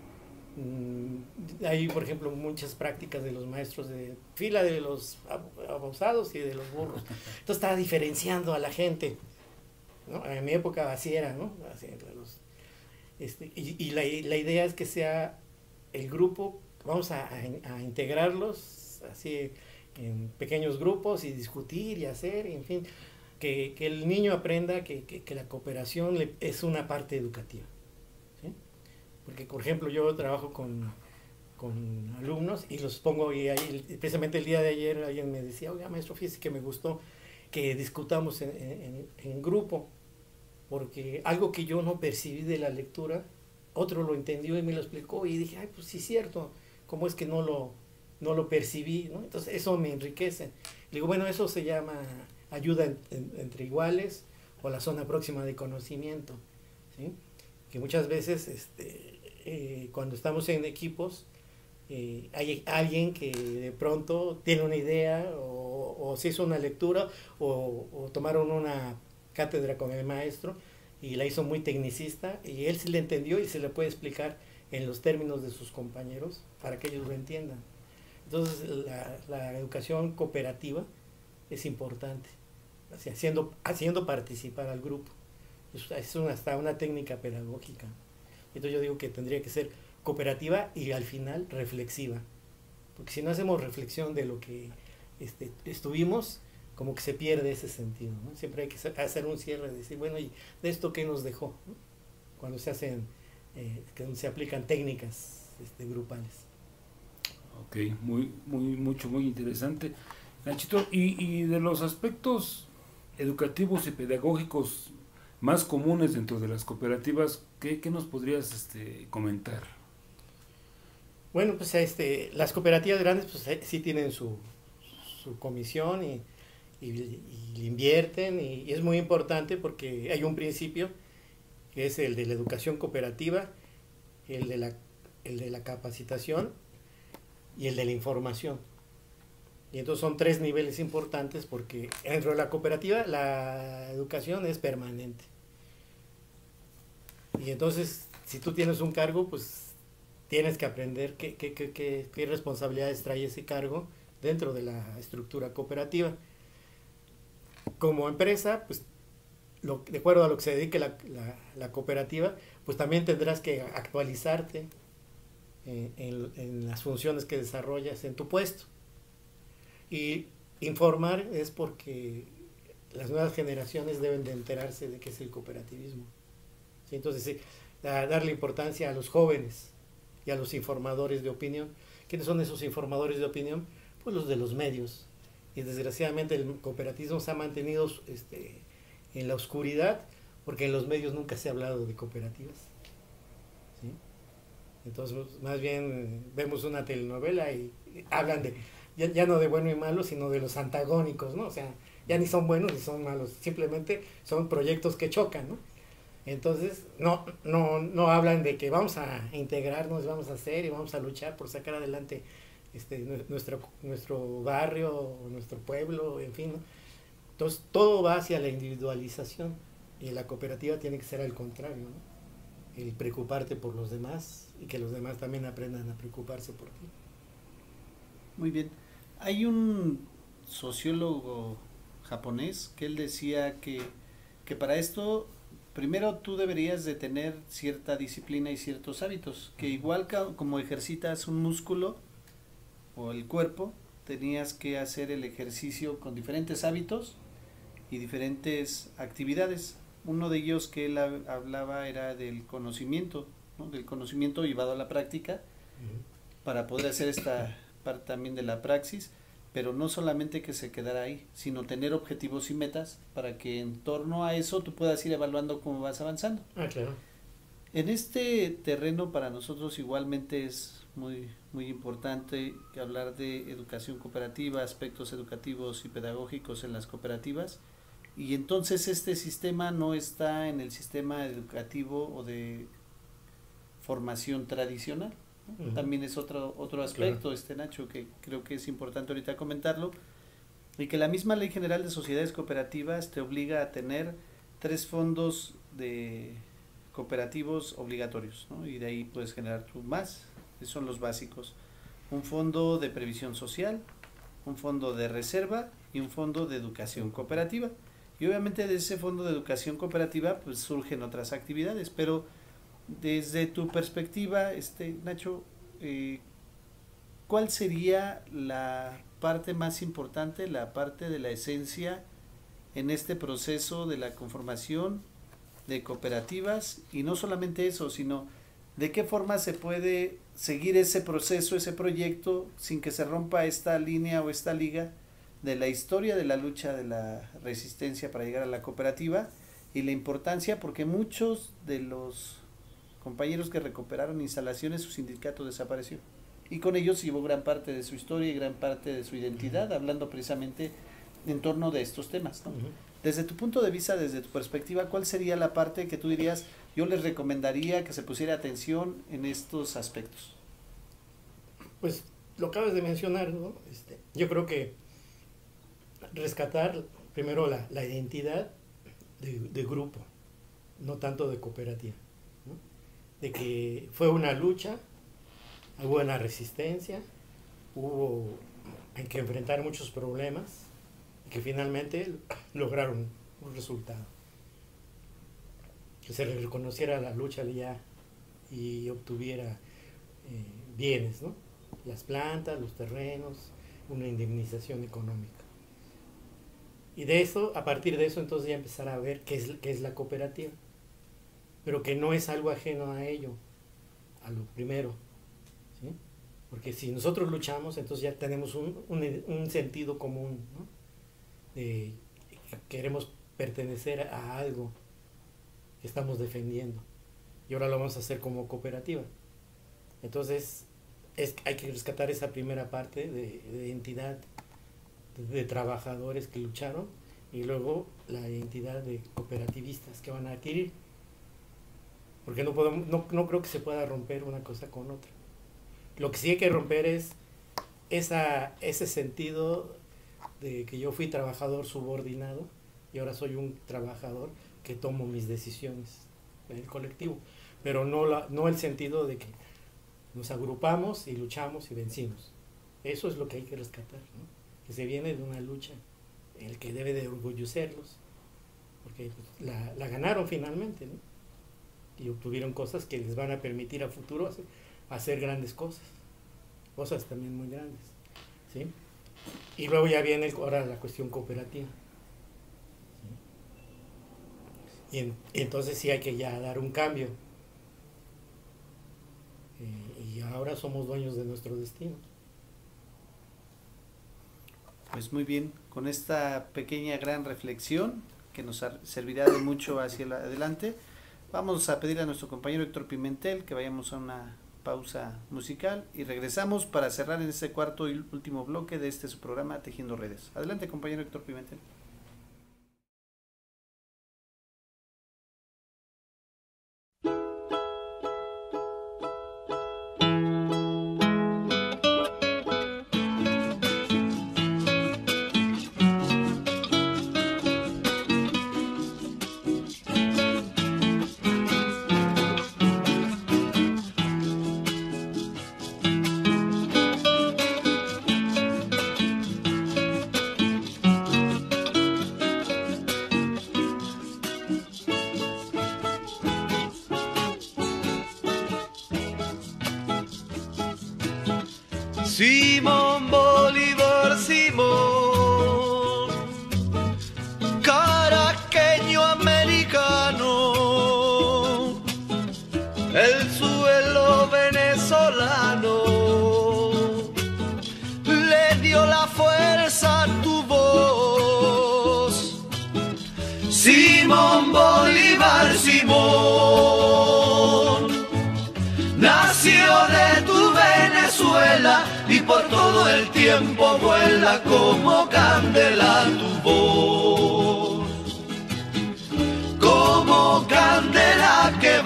Hay, por ejemplo, muchas prácticas de los maestros de fila de los abusados y de los burros. Entonces estaba diferenciando a la gente, ¿no? En mi época así era, ¿no? Así, los, este, y y la, la idea es que sea el grupo, vamos a, a, a integrarlos así en pequeños grupos y discutir y hacer, en fin, que, que el niño aprenda que, que, que la cooperación le, es una parte educativa. ¿Sí? Porque, por ejemplo, yo trabajo con, con alumnos y los pongo, y ahí, precisamente el día de ayer alguien me decía, oiga, maestro, fíjese que me gustó que discutamos en, en, en grupo, porque algo que yo no percibí de la lectura, otro lo entendió y me lo explicó, y dije, ay, pues sí es cierto, ¿cómo es que no lo, no lo percibí? ¿No? Entonces eso me enriquece. Le digo, bueno, eso se llama ayuda en, en, entre iguales, o la zona próxima de conocimiento, ¿sí? Que muchas veces este, eh, cuando estamos en equipos, eh, hay alguien que de pronto tiene una idea, o, o se hizo una lectura, o, o tomaron una cátedra con el maestro y la hizo muy tecnicista, y él sí le entendió y se le puede explicar en los términos de sus compañeros para que ellos lo entiendan. Entonces la, la educación cooperativa es importante, así, haciendo, haciendo participar al grupo. Es, es una, hasta una técnica pedagógica. Entonces yo digo que tendría que ser cooperativa y al final reflexiva, porque si no hacemos reflexión de lo que este, estuvimos, como que se pierde ese sentido, ¿no? Siempre hay que hacer un cierre, decir, bueno, ¿y de esto qué nos dejó? ¿No? Cuando se hacen, eh, que se aplican técnicas este, grupales. Ok, muy, muy, mucho, muy interesante. Nachito, y, y de los aspectos educativos y pedagógicos más comunes dentro de las cooperativas, ¿qué, qué nos podrías este, comentar? Bueno, pues este, las cooperativas grandes pues sí tienen su, su comisión y Y, y invierten, y, y es muy importante porque hay un principio que es el de la educación cooperativa, el de la, el de la capacitación y el de la información. Y entonces son tres niveles importantes, porque dentro de la cooperativa la educación es permanente. Y entonces, si tú tienes un cargo, pues tienes que aprender qué, qué, qué, qué, qué responsabilidades trae ese cargo dentro de la estructura cooperativa. Como empresa, pues lo, de acuerdo a lo que se dedique la, la, la cooperativa, pues también tendrás que actualizarte en, en, en las funciones que desarrollas en tu puesto. Y informar es porque las nuevas generaciones deben de enterarse de qué es el cooperativismo. ¿Sí? Entonces, sí, da, darle importancia a los jóvenes y a los informadores de opinión. ¿Quiénes son esos informadores de opinión? Pues los de los medios. Y desgraciadamente el cooperativismo se ha mantenido este, en la oscuridad, porque en los medios nunca se ha hablado de cooperativas. ¿Sí? Entonces, más bien vemos una telenovela y hablan de, ya, ya no de bueno y malo, sino de los antagónicos, ¿no? O sea, ya ni son buenos ni son malos, simplemente son proyectos que chocan, ¿no? Entonces, no, no, no hablan de que vamos a integrarnos, vamos a hacer y vamos a luchar por sacar adelante Este, nuestro, nuestro barrio, nuestro pueblo, en fin, ¿no? Entonces todo va hacia la individualización, y la cooperativa tiene que ser al contrario, ¿no? el preocuparte por los demás y que los demás también aprendan a preocuparse por ti. Muy bien. Hay un sociólogo japonés que él decía que, que para esto primero tú deberías de tener cierta disciplina y ciertos hábitos, que igual ca- como ejercitas un músculo o el cuerpo, tenías que hacer el ejercicio con diferentes hábitos y diferentes actividades. Uno de ellos que él hab- hablaba era del conocimiento, ¿no? Del conocimiento llevado a la práctica, Uh-huh. para poder hacer esta parte también de la praxis, pero no solamente que se quedara ahí, sino tener objetivos y metas para que en torno a eso tú puedas ir evaluando cómo vas avanzando. Ah, claro. En este terreno para nosotros igualmente es muy, muy importante que hablar de educación cooperativa, aspectos educativos y pedagógicos en las cooperativas, y entonces este sistema no está en el sistema educativo o de formación tradicional. Uh-huh. También es otro otro aspecto, Claro. este Nacho, que creo que es importante ahorita comentarlo, y que la misma Ley General de Sociedades Cooperativas te obliga a tener tres fondos de cooperativos obligatorios, ¿no? Y de ahí puedes generar tú más, esos son los básicos. Un fondo de previsión social, un fondo de reserva y un fondo de educación cooperativa. Y obviamente de ese fondo de educación cooperativa pues surgen otras actividades, pero desde tu perspectiva, este Nacho, eh, ¿cuál sería la parte más importante, la parte de la esencia en este proceso de la conformación de cooperativas? Y no solamente eso, sino de qué forma se puede seguir ese proceso, ese proyecto, sin que se rompa esta línea o esta liga de la historia de la lucha de la resistencia para llegar a la cooperativa, y la importancia, porque muchos de los compañeros que recuperaron instalaciones, su sindicato desapareció, y con ellos llevó gran parte de su historia y gran parte de su identidad, hablando precisamente en torno de estos temas, ¿no? Uh-huh. Desde tu punto de vista, desde tu perspectiva, ¿cuál sería la parte que tú dirías, yo les recomendaría que se pusiera atención en estos aspectos? Pues lo acabas de mencionar, ¿no? Este, yo creo que rescatar primero la, la identidad de, de grupo, no tanto de cooperativa, ¿no? De que fue una lucha, hubo una resistencia, hubo en que enfrentar muchos problemas y que finalmente lograron un resultado. Que se le reconociera la lucha ya y obtuviera eh, bienes, ¿no? Las plantas, los terrenos, una indemnización económica. Y de eso, a partir de eso, entonces ya empezar a ver qué es, qué es la cooperativa. Pero que no es algo ajeno a ello, a lo primero, ¿sí? Porque si nosotros luchamos, entonces ya tenemos un, un, un sentido común, ¿no? De que queremos pertenecer a algo que estamos defendiendo. Y ahora lo vamos a hacer como cooperativa. Entonces, es, hay que rescatar esa primera parte de, de identidad de, de trabajadores que lucharon, y luego la identidad de cooperativistas que van a adquirir. Porque no, podemos, no, no creo que se pueda romper una cosa con otra. Lo que sí hay que romper es esa, ese sentido de que yo fui trabajador subordinado y ahora soy un trabajador que tomo mis decisiones en el colectivo. Pero no, la, no el sentido de que nos agrupamos y luchamos y vencimos. Eso es lo que hay que rescatar, ¿no? Que se viene de una lucha, el que debe de orgullecerlos, porque pues, la, la ganaron finalmente, ¿no? Y obtuvieron cosas que les van a permitir a futuro hacer, hacer grandes cosas, cosas también muy grandes, ¿sí? Y luego ya viene ahora la cuestión cooperativa, ¿sí? Y, en, y entonces sí hay que ya dar un cambio, eh, y ahora somos dueños de nuestro destino. Pues muy bien, con esta pequeña gran reflexión que nos servirá de mucho hacia adelante, vamos a pedir a nuestro compañero Héctor Pimentel que vayamos a una pausa musical y regresamos para cerrar en este cuarto y último bloque de este su programa Tejiendo Redes. Adelante, compañero Héctor Pimentel. Simón Bolívar, Simón, caraqueño americano, el suelo venezolano le dio la fuerza a tu voz. Simón Bolívar, Simón, nació de tu Venezuela y por todo el tiempo vuela como candela tu voz, como candela que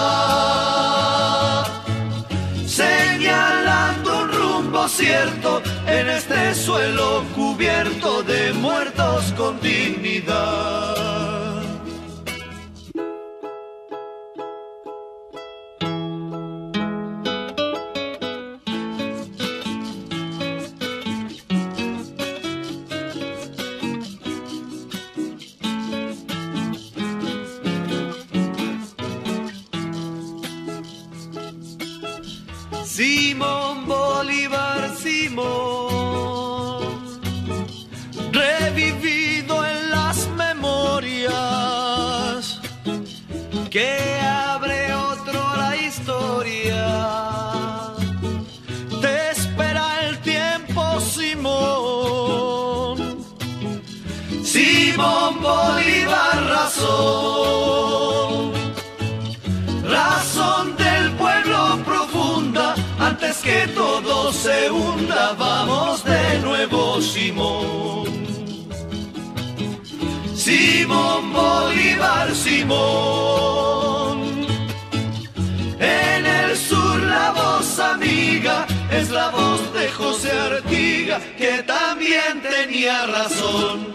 va señalando un rumbo cierto en este suelo cubierto de muertos con dignidad. Simón Bolívar, Simón, revivido en las memorias, que abre otro la historia. Te espera el tiempo, Simón. Simón Bolívar, razón, razón del pueblo profunda. Antes que todo se hunda, vamos de nuevo, Simón. Simón Bolívar, Simón. En el sur la voz amiga es la voz de José Artiga, que también tenía razón.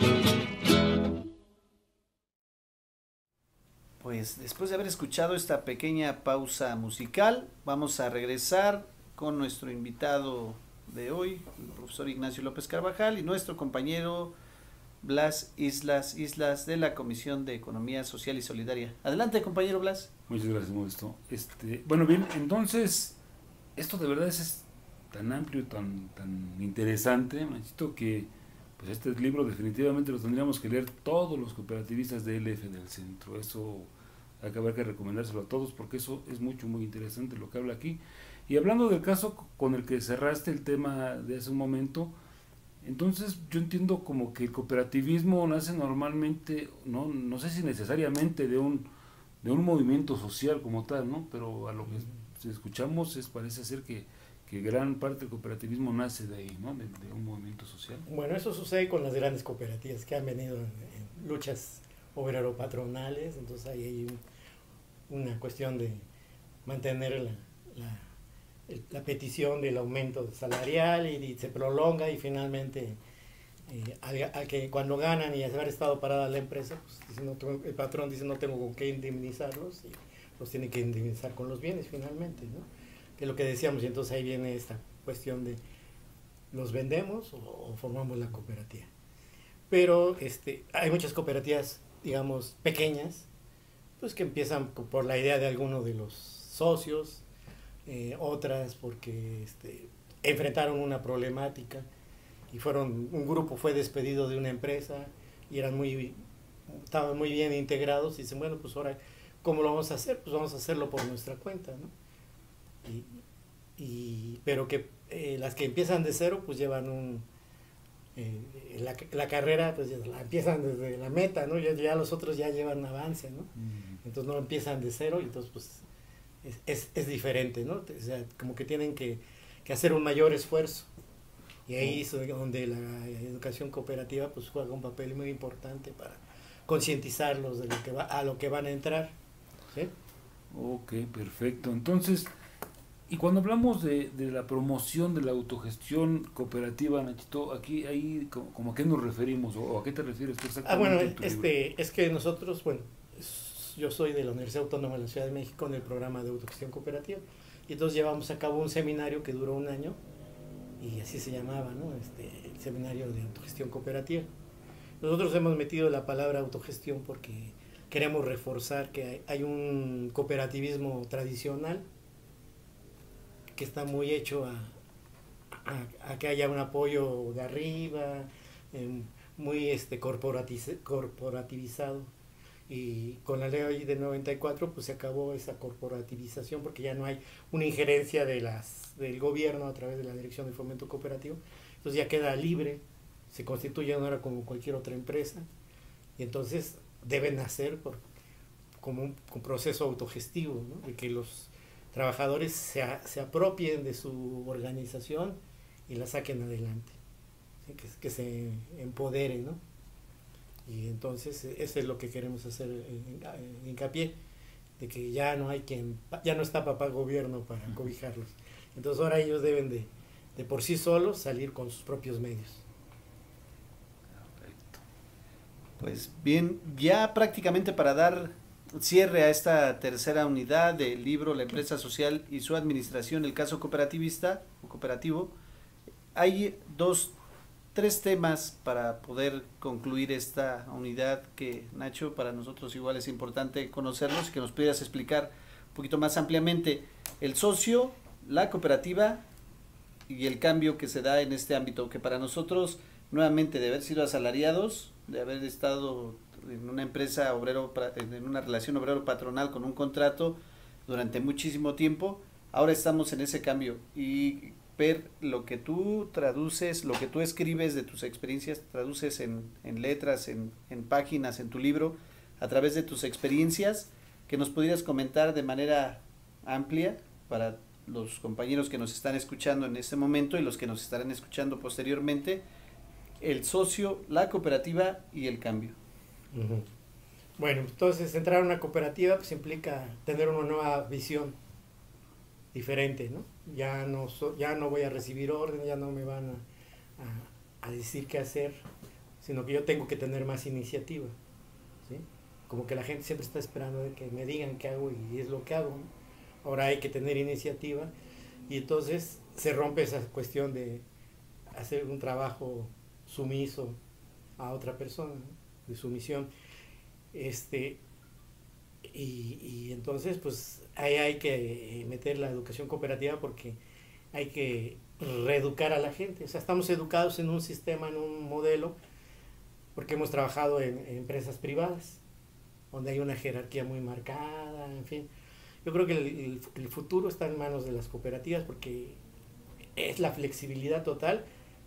Pues después de haber escuchado esta pequeña pausa musical, vamos a regresar con nuestro invitado de hoy, el profesor Ignacio López Carvajal, y nuestro compañero Blas Islas Islas de la Comisión de Economía Social y Solidaria. Adelante, compañero Blas. Muchas gracias, Modesto. Este, bueno, bien, entonces, esto de verdad es, es tan amplio, tan, tan interesante, Nachito, que pues este libro definitivamente lo tendríamos que leer todos los cooperativistas de L F del centro. Eso hay que haber que recomendárselo a todos, porque eso es mucho, muy interesante lo que habla aquí. Y hablando del caso con el que cerraste el tema de hace un momento, entonces yo entiendo como que el cooperativismo nace normalmente, no, no sé si necesariamente de un, de un movimiento social como tal, ¿no? Pero a lo que escuchamos es, parece ser que, que gran parte del cooperativismo nace de ahí, ¿no? De, de un movimiento social. Bueno, eso sucede con las grandes cooperativas que han venido en, en luchas obrero-patronales, entonces ahí hay un, una cuestión de mantener la, la la petición del aumento salarial y, y se prolonga y finalmente eh, a, a que cuando ganan y haber estado parada la empresa, pues, dice, no tengo, el patrón dice no tengo con qué indemnizarlos y los tiene que indemnizar con los bienes finalmente, ¿no? Que es lo que decíamos, y entonces ahí viene esta cuestión de ¿los vendemos o, o formamos la cooperativa? Pero este, hay muchas cooperativas, digamos, pequeñas, pues que empiezan por la idea de alguno de los socios, Eh, otras porque este, enfrentaron una problemática y fueron, un grupo fue despedido de una empresa y eran muy, estaban muy bien integrados y dicen, bueno, pues ahora, ¿cómo lo vamos a hacer? Pues vamos a hacerlo por nuestra cuenta, ¿no? Y, y, pero que eh, las que empiezan de cero, pues llevan un, eh, la, la carrera, pues la empiezan desde la meta, ¿no? Ya, ya los otros ya llevan avance, ¿no? Mm. Entonces no empiezan de cero y entonces pues Es, es, es diferente, ¿no? O sea, como que tienen que, que hacer un mayor esfuerzo. Y ahí es donde la educación cooperativa pues juega un papel muy importante para concientizarlos de lo que va, a lo que van a entrar, ¿sí? Ok, perfecto. Entonces, y cuando hablamos de, de la promoción de la autogestión cooperativa, Nachito, aquí ahí como, como a qué nos referimos o a qué te refieres tú exactamente? Ah, bueno, este, es que nosotros, bueno, yo soy de la Universidad Autónoma de la Ciudad de México en el programa de autogestión cooperativa y entonces llevamos a cabo un seminario que duró un año y así se llamaba, ¿no? Este, el seminario de autogestión cooperativa. Nosotros hemos metido la palabra autogestión porque queremos reforzar que hay, hay un cooperativismo tradicional que está muy hecho a, a, a que haya un apoyo de arriba, eh, muy este corporatiz corporativizado. Y con la ley del noventa y cuatro pues se acabó esa corporativización porque ya no hay una injerencia de las, del gobierno a través de la Dirección de Fomento Cooperativo. Entonces ya queda libre, se constituye ahora como cualquier otra empresa y entonces deben hacer por, como un, un proceso autogestivo, ¿no? De que los trabajadores se, a, se apropien de su organización y la saquen adelante, ¿sí? que, que se empoderen, ¿no? Y entonces eso es lo que queremos hacer en hincapié, de que ya no hay quien, ya no está papá gobierno para cobijarlos. Entonces ahora ellos deben de, de por sí solos salir con sus propios medios. Perfecto. Pues bien, ya prácticamente para dar cierre a esta tercera unidad del libro La empresa social y su administración, el caso cooperativista o cooperativo, hay dos tres temas para poder concluir esta unidad que, Nacho, para nosotros igual es importante conocerlos y que nos pudieras explicar un poquito más ampliamente el socio, la cooperativa y el cambio que se da en este ámbito, que para nosotros, nuevamente, de haber sido asalariados, de haber estado en una empresa obrero, en una relación obrero-patronal con un contrato durante muchísimo tiempo, ahora estamos en ese cambio y ver lo que tú traduces, lo que tú escribes de tus experiencias, traduces en, en letras, en, en páginas, en tu libro, a través de tus experiencias, que nos pudieras comentar de manera amplia para los compañeros que nos están escuchando en este momento y los que nos estarán escuchando posteriormente, el socio, la cooperativa y el cambio. Uh-huh. Bueno, entonces entrar a una cooperativa pues implica tener una nueva visión diferente, ¿no? Ya no, so, ya no voy a recibir orden, ya no me van a, a, a decir qué hacer, sino que yo tengo que tener más iniciativa, ¿sí? Como que la gente siempre está esperando de que me digan qué hago y es lo que hago, ¿no? Ahora hay que tener iniciativa y entonces se rompe esa cuestión de hacer un trabajo sumiso a otra persona, ¿no? De sumisión. Este, y, y entonces pues ahí hay que meter la educación cooperativa porque hay que reeducar a la gente. O sea, estamos educados en un sistema, en un modelo, porque hemos trabajado en, en empresas privadas, donde hay una jerarquía muy marcada, en fin. Yo creo que el, el, el futuro está en manos de las cooperativas porque es la flexibilidad total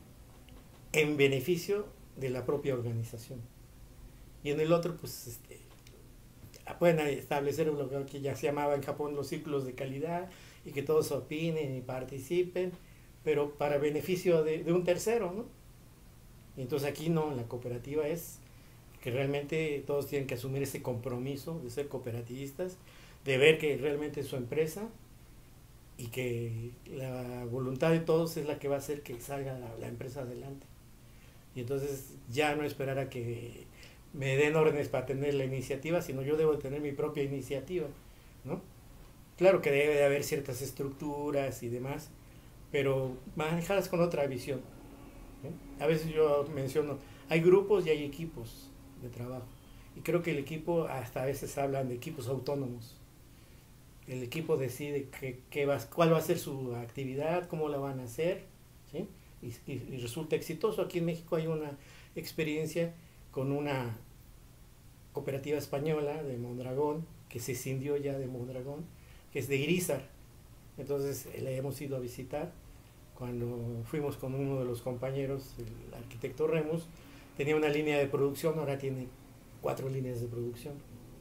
en beneficio de la propia organización. Y en el otro, pues, este, pueden establecer lo que ya se llamaba en Japón los círculos de calidad y que todos opinen y participen, pero para beneficio de, de un tercero, ¿no? Y entonces aquí no, la cooperativa es que realmente todos tienen que asumir ese compromiso de ser cooperativistas, de ver que realmente es su empresa y que la voluntad de todos es la que va a hacer que salga la, la empresa adelante. Y entonces ya no esperar a que me den órdenes para tener la iniciativa, sino yo debo tener mi propia iniciativa, ¿no? Claro que debe de haber ciertas estructuras y demás, pero manejadas con otra visión, ¿eh? A veces yo menciono, hay grupos y hay equipos de trabajo, y creo que el equipo, hasta a veces hablan de equipos autónomos. El equipo decide que, que va, cuál va a ser su actividad, cómo la van a hacer, ¿sí? Y, y, y resulta exitoso. Aquí en México hay una experiencia con una cooperativa española de Mondragón, que se escindió ya de Mondragón, que es de Irizar. Entonces la hemos ido a visitar. Cuando fuimos con uno de los compañeros, el arquitecto Remus, tenía una línea de producción, ahora tiene cuatro líneas de producción.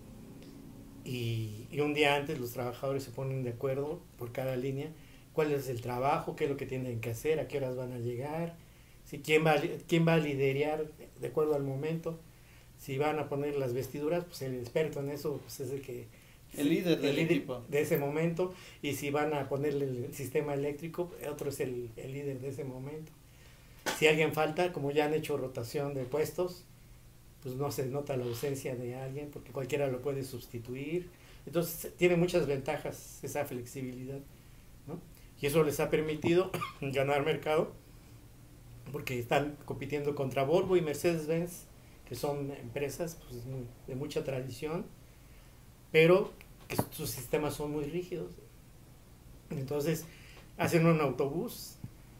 Y, y un día antes los trabajadores se ponen de acuerdo por cada línea, cuál es el trabajo, qué es lo que tienen que hacer, a qué horas van a llegar, si quién va, quién va a liderar de acuerdo al momento, si van a poner las vestiduras, pues el experto en eso pues es el que el líder el del líder equipo de ese momento, y si van a ponerle el sistema eléctrico, otro es el, el líder de ese momento. Si alguien falta, como ya han hecho rotación de puestos, pues no se nota la ausencia de alguien porque cualquiera lo puede sustituir. Entonces tiene muchas ventajas esa flexibilidad, ¿no? Y eso les ha permitido ganar mercado porque están compitiendo contra Volvo y Mercedes-Benz, que son empresas pues, de mucha tradición, pero que sus sistemas son muy rígidos. Entonces hacen un autobús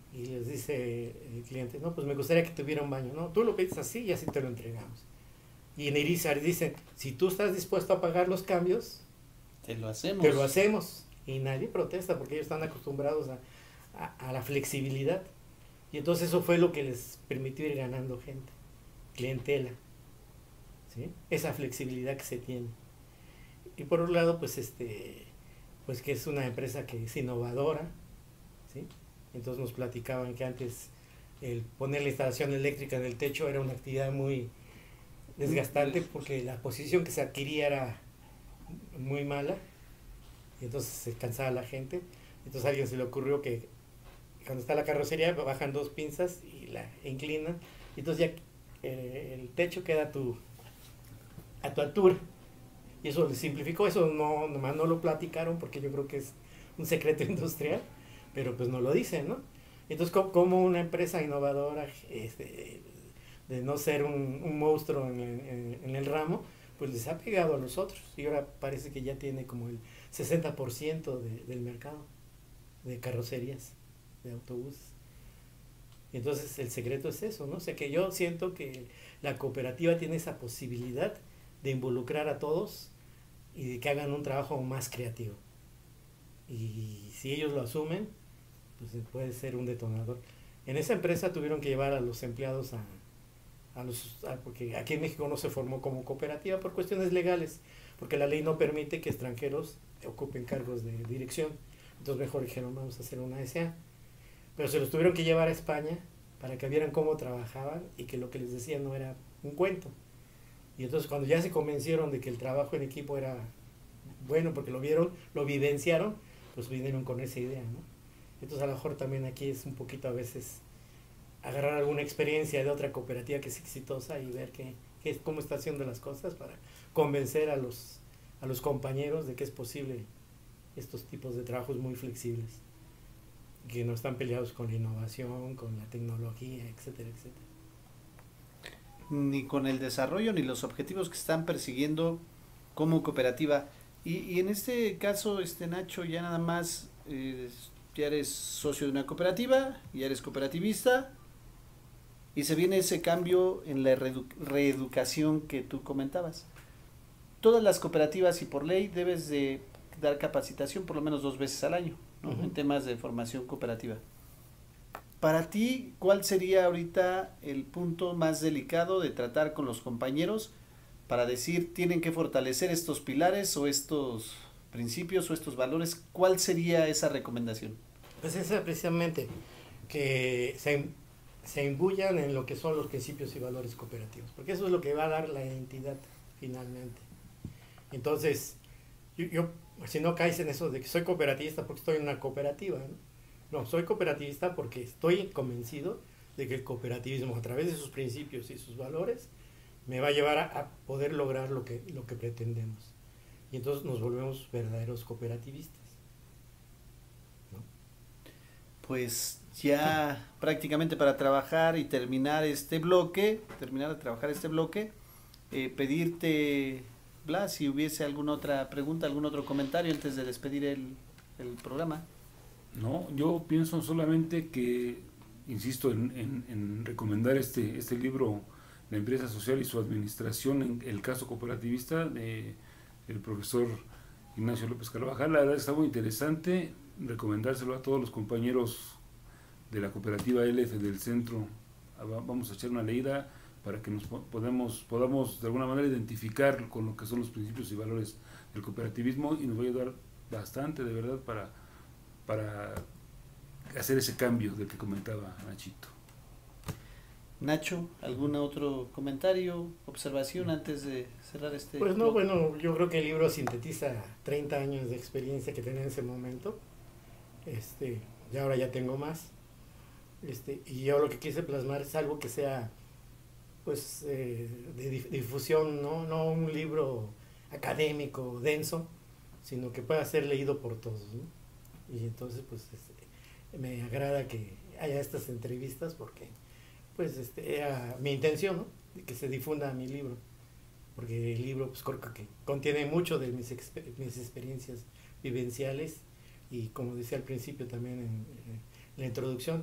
y les dice el cliente, no, pues me gustaría que tuviera un baño. No, tú lo pides así y así te lo entregamos. Y en Irizar dicen, si tú estás dispuesto a pagar los cambios, te lo hacemos. Te lo hacemos. Y nadie protesta porque ellos están acostumbrados a, a, a la flexibilidad. Y entonces eso fue lo que les permitió ir ganando gente, clientela, ¿sí? Esa flexibilidad que se tiene. Y por otro lado, pues este, pues que es una empresa que es innovadora, ¿sí? Entonces nos platicaban que antes el poner la instalación eléctrica en el techo era una actividad muy desgastante porque la posición que se adquiría era muy mala y entonces se cansaba la gente. Entonces a alguien se le ocurrió que cuando está la carrocería bajan dos pinzas y la inclinan y entonces ya eh, el techo queda a tu a tu altura y eso le simplificó. Eso no nomás no lo platicaron porque yo creo que es un secreto industrial, pero pues no lo dicen, ¿no? Entonces como una empresa innovadora este, de no ser un, un monstruo en el, en, en el ramo, pues les ha pegado a los otros y ahora parece que ya tiene como el sesenta por ciento de, del mercado de carrocerías, de autobuses. Entonces el secreto es eso, ¿no? O sea que yo siento que la cooperativa tiene esa posibilidad de involucrar a todos y de que hagan un trabajo más creativo. Y si ellos lo asumen, pues puede ser un detonador. En esa empresa tuvieron que llevar a los empleados a A los, a, porque aquí en México no se formó como cooperativa por cuestiones legales, porque la ley no permite que extranjeros ocupen cargos de dirección. Entonces mejor dijeron, vamos a hacer una S A. Pero se los tuvieron que llevar a España para que vieran cómo trabajaban y que lo que les decían no era un cuento. Y entonces cuando ya se convencieron de que el trabajo en equipo era bueno, porque lo vieron, lo vivenciaron, pues vinieron con esa idea, ¿no? Entonces a lo mejor también aquí es un poquito a veces agarrar alguna experiencia de otra cooperativa que es exitosa y ver que, que, cómo está haciendo las cosas para convencer a los, a los compañeros de que es posible estos tipos de trabajos muy flexibles, que no están peleados con la innovación, con la tecnología, etcétera, etcétera. Ni con el desarrollo ni los objetivos que están persiguiendo como cooperativa. Y, y en este caso, este Nacho, ya nada más, eh, ya eres socio de una cooperativa, ya eres cooperativista, y se viene ese cambio en la reedu reeducación que tú comentabas. Todas las cooperativas y por ley debes de dar capacitación por lo menos dos veces al año, ¿no? Uh-huh. En temas de formación cooperativa. Para ti, ¿cuál sería ahorita el punto más delicado de tratar con los compañeros para decir tienen que fortalecer estos pilares o estos principios o estos valores? ¿Cuál sería esa recomendación? Pues esa precisamente, que se, se imbuyan en lo que son los principios y valores cooperativos, porque eso es lo que va a dar la identidad finalmente. Entonces, yo, yo si no caes en eso de que soy cooperativista porque estoy en una cooperativa, ¿no? No, soy cooperativista porque estoy convencido de que el cooperativismo, a través de sus principios y sus valores, me va a llevar a, a poder lograr lo que, lo que pretendemos. Y entonces nos volvemos verdaderos cooperativistas, ¿no? Pues ya sí. Prácticamente para trabajar y terminar este bloque, terminar de trabajar este bloque, eh, pedirte, Blas, si hubiese alguna otra pregunta, algún otro comentario antes de despedir el, el programa. No, yo pienso solamente que, insisto en, en, en recomendar este, este libro, La empresa social y su administración, en el caso cooperativista, de el profesor Ignacio López Carvajal. La verdad está muy interesante, recomendárselo a todos los compañeros de la cooperativa L F del centro. Vamos a echar una leída para que nos podamos, podamos de alguna manera identificar con lo que son los principios y valores del cooperativismo, y nos va a ayudar bastante, de verdad, para, para hacer ese cambio del que comentaba Nachito. Nacho, ¿algún otro comentario, observación antes de cerrar este? Pues no, bueno, yo creo que el libro sintetiza treinta años de experiencia que tenía en ese momento, este, y ahora ya tengo más, este, y yo lo que quise plasmar es algo que sea, pues, eh, de difusión, ¿no? No un libro académico, denso, sino que pueda ser leído por todos, ¿no? Y entonces, pues, este, me agrada que haya estas entrevistas porque pues este, era mi intención, ¿no? De que se difunda mi libro, porque el libro pues creo que contiene mucho de mis, exper mis experiencias vivenciales y, como decía al principio también en, en la introducción,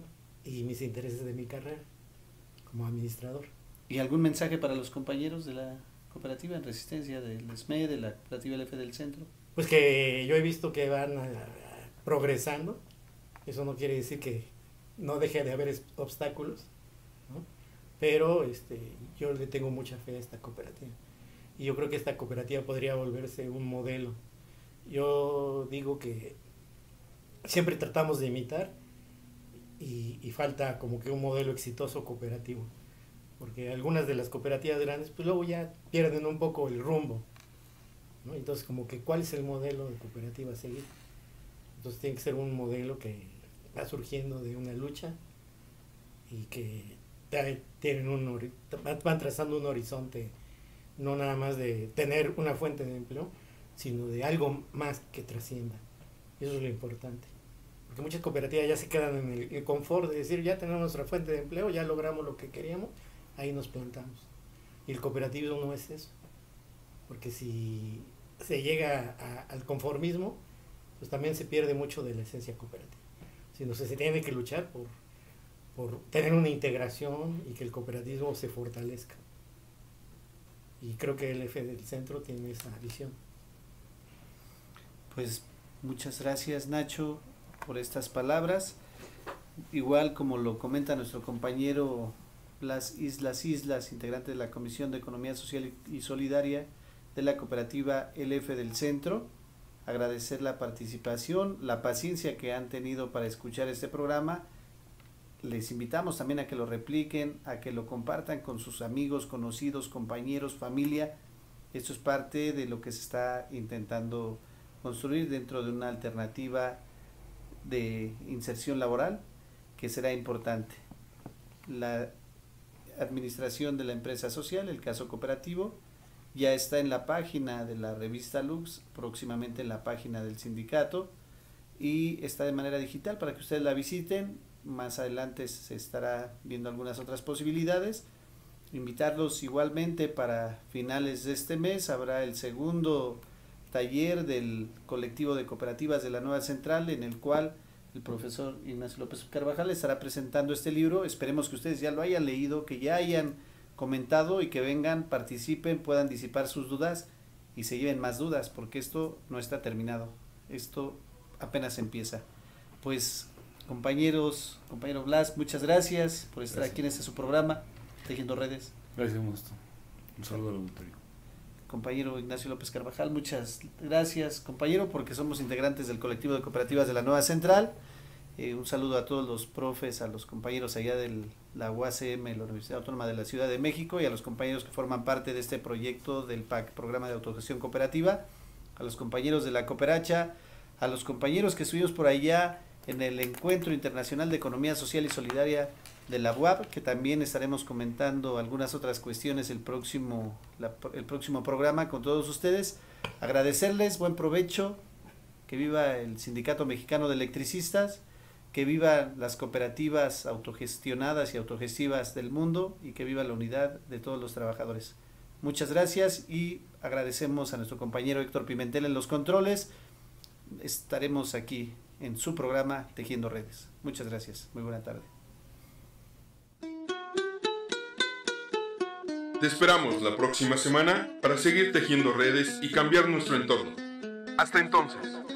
y mis intereses de mi carrera como administrador. ¿Y algún mensaje para los compañeros de la cooperativa en Resistencia, del S M E, de la cooperativa L F del Centro? Pues que yo he visto que van a, a, progresando. Eso no quiere decir que no deje de haber obstáculos, ¿no? Pero este, yo le tengo mucha fe a esta cooperativa. Y yo creo que esta cooperativa podría volverse un modelo. Yo digo que siempre tratamos de imitar y, y falta como que un modelo exitoso cooperativo. Porque algunas de las cooperativas grandes pues luego ya pierden un poco el rumbo, ¿no? Entonces como que ¿cuál es el modelo de cooperativa a seguir? Entonces tiene que ser un modelo que va surgiendo de una lucha y que tienen un, van trazando un horizonte no nada más de tener una fuente de empleo, sino de algo más que trascienda. Eso es lo importante. Porque muchas cooperativas ya se quedan en el, el confort de decir, ya tenemos nuestra fuente de empleo, ya logramos lo que queríamos, ahí nos plantamos. Y el cooperativismo no es eso. Porque si se llega a, al conformismo, pues también se pierde mucho de la esencia cooperativa. Sino se, se tiene que luchar por, por tener una integración y que el cooperativismo se fortalezca. Y creo que el F del Centro tiene esa visión. Pues muchas gracias, Nacho, por estas palabras. Igual como lo comenta nuestro compañero Blas Islas Islas, integrante de la Comisión de Economía Social y Solidaria de la cooperativa L F del Centro, agradecer la participación, la paciencia que han tenido para escuchar este programa. Les invitamos también a que lo repliquen, a que lo compartan con sus amigos, conocidos, compañeros, familia. Esto es parte de lo que se está intentando construir dentro de una alternativa de inserción laboral que será importante. La administración de la empresa social, el caso cooperativo, ya está en la página de la revista Lux, próximamente en la página del sindicato, y está de manera digital para que ustedes la visiten. Más adelante se estará viendo algunas otras posibilidades. Invitarlos igualmente para finales de este mes, habrá el segundo taller del colectivo de cooperativas de la Nueva Central, en el cual el profesor Ignacio López Carvajal estará presentando este libro. Esperemos que ustedes ya lo hayan leído, que ya hayan comentado y que vengan, participen, puedan disipar sus dudas y se lleven más dudas, porque esto no está terminado, esto apenas empieza. Pues compañeros, compañero Blas, muchas gracias por estar gracias. Aquí en este su programa, Tejiendo Redes. Gracias, Mosto. Un saludo al auditorio. Compañero Ignacio López Carvajal, muchas gracias, compañero, porque somos integrantes del colectivo de cooperativas de la Nueva Central. Eh, un saludo a todos los profes, a los compañeros allá de la U A C M, la Universidad Autónoma de la Ciudad de México, y a los compañeros que forman parte de este proyecto del P A C, Programa de Autogestión Cooperativa, a los compañeros de la Cooperacha, a los compañeros que estuvimos por allá en el Encuentro Internacional de Economía Social y Solidaria de la U A P, que también estaremos comentando algunas otras cuestiones el próximo, la, el próximo programa con todos ustedes. Agradecerles, buen provecho, que viva el Sindicato Mexicano de Electricistas, que viva las cooperativas autogestionadas y autogestivas del mundo y que viva la unidad de todos los trabajadores. Muchas gracias y agradecemos a nuestro compañero Héctor Pimentel en los controles. Estaremos aquí en su programa Tejiendo Redes. Muchas gracias. Muy buena tarde. Te esperamos la próxima semana para seguir tejiendo redes y cambiar nuestro entorno. Hasta entonces.